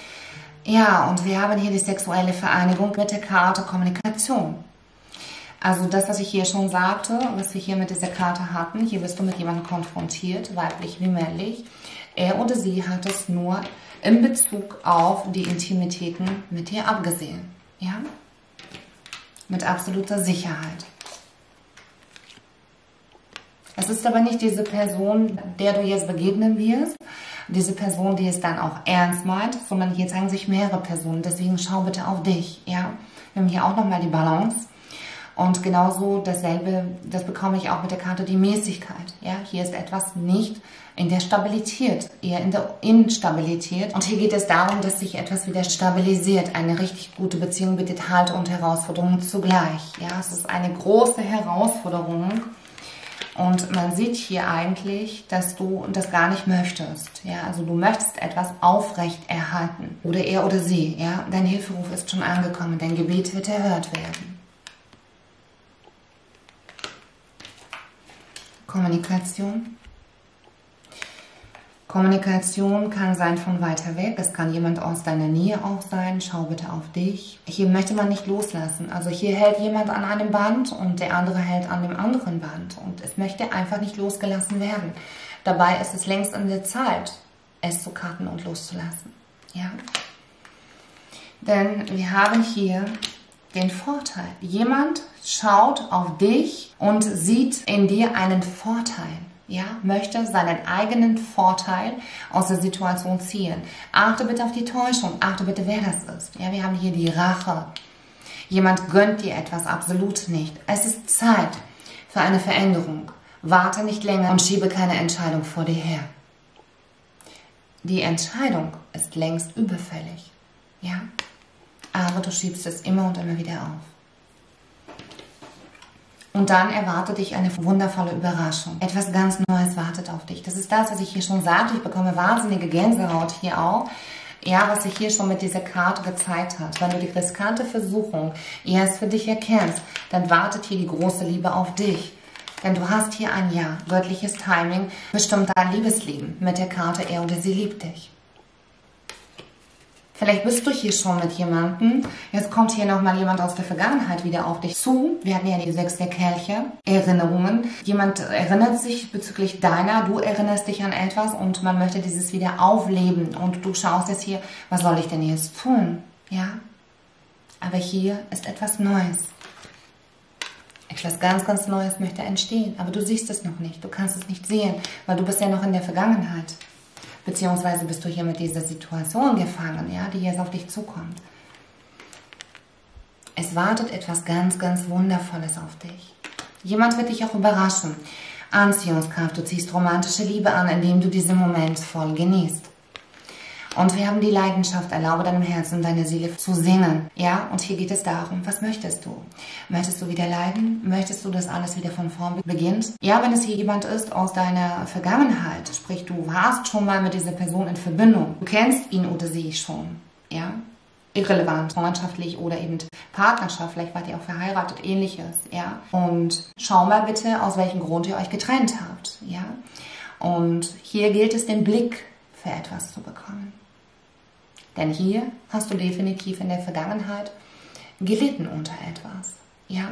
Ja, und wir haben hier die sexuelle Vereinigung mit der Karte Kommunikation. Also das, was ich hier schon sagte, was wir hier mit dieser Karte hatten, hier bist du mit jemandem konfrontiert, weiblich wie männlich. Er oder sie hat es nur in Bezug auf die Intimitäten mit dir abgesehen. Ja? Mit absoluter Sicherheit. Es ist aber nicht diese Person, der du jetzt begegnen wirst, diese Person, die es dann auch ernst meint, sondern hier zeigen sich mehrere Personen. Deswegen schau bitte auf dich. Ja? Wir haben hier auch nochmal die Balance. Und genauso dasselbe, das bekomme ich auch mit der Karte die Mäßigkeit. Ja? Hier ist etwas nicht in der Stabilität, eher in der Instabilität. Und hier geht es darum, dass sich etwas wieder stabilisiert. Eine richtig gute Beziehung bietet Halt und Herausforderungen zugleich. Ja? Es ist eine große Herausforderung. Und man sieht hier eigentlich, dass du das gar nicht möchtest. Ja, also du möchtest etwas aufrecht erhalten. Oder er oder sie. Ja, dein Hilferuf ist schon angekommen. Dein Gebet wird erhört werden. Kommunikation. Kommunikation kann sein von weiter weg. Es kann jemand aus deiner Nähe auch sein. Schau bitte auf dich. Hier möchte man nicht loslassen. Also hier hält jemand an einem Band und der andere hält an dem anderen Band. Und es möchte einfach nicht losgelassen werden. Dabei ist es längst an der Zeit, es zu cutten und loszulassen. Ja? Denn wir haben hier den Vorteil. Jemand schaut auf dich und sieht in dir einen Vorteil. Ja, möchte seinen eigenen Vorteil aus der Situation ziehen. Achte bitte auf die Täuschung. Achte bitte, wer das ist. Ja, wir haben hier die Rache. Jemand gönnt dir etwas, absolut nicht. Es ist Zeit für eine Veränderung. Warte nicht länger und schiebe keine Entscheidung vor dir her. Die Entscheidung ist längst überfällig. Ja, aber du schiebst es immer und immer wieder auf. Und dann erwartet dich eine wundervolle Überraschung. Etwas ganz Neues wartet auf dich. Das ist das, was ich hier schon sagte. Ich bekomme wahnsinnige Gänsehaut hier auch. Ja, was sich hier schon mit dieser Karte gezeigt hat. Wenn du die riskante Versuchung erst für dich erkennst, dann wartet hier die große Liebe auf dich. Denn du hast hier ein Ja, göttliches Timing, bestimmt dein Liebesleben mit der Karte Er oder sie liebt dich. Vielleicht bist du hier schon mit jemandem. Jetzt kommt hier nochmal jemand aus der Vergangenheit wieder auf dich zu. Wir hatten ja die 6 der Kelche. Erinnerungen. Jemand erinnert sich bezüglich deiner, du erinnerst dich an etwas und man möchte dieses wieder aufleben. Und du schaust jetzt hier, was soll ich denn jetzt tun? Ja? Aber hier ist etwas Neues. Etwas ganz, ganz Neues möchte entstehen. Aber du siehst es noch nicht. Du kannst es nicht sehen, weil du bist ja noch in der Vergangenheit. Beziehungsweise bist du hier mit dieser Situation gefangen, ja, die jetzt auf dich zukommt. Es wartet etwas ganz, ganz Wundervolles auf dich. Jemand wird dich auch überraschen. Anziehungskraft, du ziehst romantische Liebe an, indem du diesen Moment voll genießt. Und wir haben die Leidenschaft, erlaube deinem Herzen und deiner Seele zu singen. Ja, und hier geht es darum, was möchtest du? Möchtest du wieder leiden? Möchtest du, dass alles wieder von vorn beginnt? Ja, wenn es hier jemand ist aus deiner Vergangenheit, sprich, du warst schon mal mit dieser Person in Verbindung. Du kennst ihn oder sie schon. Ja, irrelevant, freundschaftlich oder eben Partnerschaft, vielleicht wart ihr auch verheiratet, ähnliches. Ja, und schau mal bitte, aus welchem Grund ihr euch getrennt habt. Ja, und hier gilt es, den Blick für etwas zu bekommen. Denn hier hast du definitiv in der Vergangenheit gelitten unter etwas. Ja?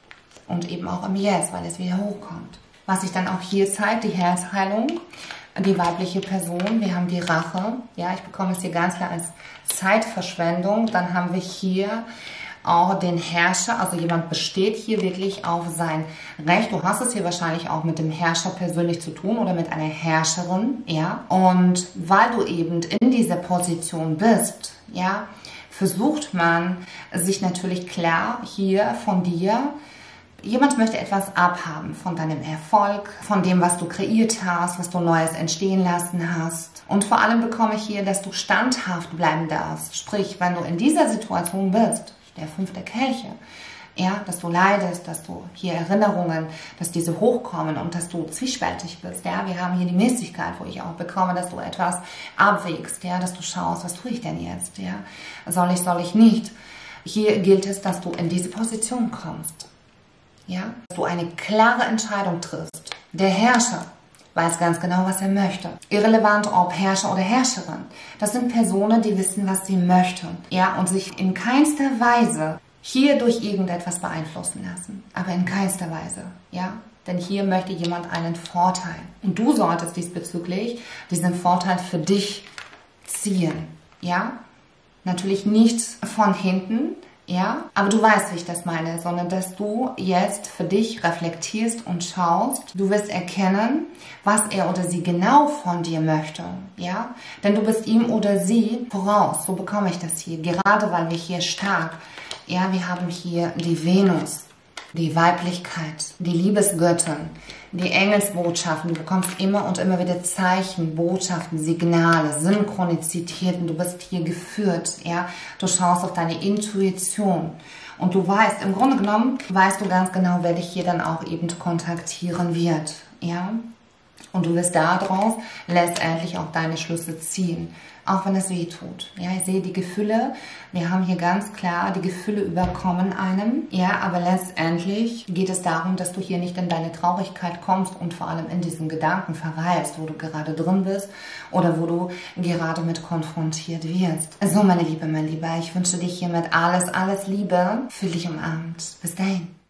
Und eben auch im Jetzt, weil es wieder hochkommt. Was sich dann auch hier zeigt, die Herzheilung, die weibliche Person, wir haben die Rache. Ja, ich bekomme es hier ganz klar als Zeitverschwendung. Dann haben wir hier auch den Herrscher, also jemand besteht hier wirklich auf sein Recht. Du hast es hier wahrscheinlich auch mit dem Herrscher persönlich zu tun oder mit einer Herrscherin, ja. Und weil du eben in dieser Position bist, ja, versucht man sich natürlich klar hier von dir, jemand möchte etwas abhaben von deinem Erfolg, von dem, was du kreiert hast, was du Neues entstehen lassen hast. Und vor allem bekomme ich hier, dass du standhaft bleiben darfst. Sprich, wenn du in dieser Situation bist, der 5 der Kelche, ja, dass du leidest, dass du hier Erinnerungen, dass diese hochkommen und dass du zwiespältig bist, ja, wir haben hier die Mäßigkeit, wo ich auch bekomme, dass du etwas abwägst, ja, dass du schaust, was tue ich denn jetzt, ja, soll ich nicht. Hier gilt es, dass du in diese Position kommst, ja, dass du eine klare Entscheidung triffst. Der Herrscher weiß ganz genau, was er möchte. Irrelevant, ob Herrscher oder Herrscherin. Das sind Personen, die wissen, was sie möchten. Ja, und sich in keinster Weise hier durch irgendetwas beeinflussen lassen. Aber in keinster Weise. Ja, denn hier möchte jemand einen Vorteil. Und du solltest diesbezüglich diesen Vorteil für dich ziehen. Ja, natürlich nicht von hinten. Ja, aber du weißt, wie ich das meine, sondern dass du jetzt für dich reflektierst und schaust. Du wirst erkennen, was er oder sie genau von dir möchte. Ja, denn du bist ihm oder sie voraus. So bekomme ich das hier. Gerade weil wir hier stark, ja, wir haben hier die Venus, die Weiblichkeit, die Liebesgöttin, die Engelsbotschaften. Du bekommst immer und immer wieder Zeichen, Botschaften, Signale, Synchronizitäten. Du bist hier geführt, ja. Du schaust auf deine Intuition und du weißt, im Grunde genommen, weißt du ganz genau, wer dich hier dann auch eben kontaktieren wird, ja. Und du wirst daraus letztendlich auch deine Schlüsse ziehen, auch wenn es weh tut. Ja, ich sehe die Gefühle, wir haben hier ganz klar, die Gefühle überkommen einem. Ja, aber letztendlich geht es darum, dass du hier nicht in deine Traurigkeit kommst und vor allem in diesen Gedanken verweilst, wo du gerade drin bist oder wo du gerade mit konfrontiert wirst. So, meine Liebe, mein Lieber, ich wünsche dich hiermit alles Liebe. Fühl dich umarmt. Bis dahin.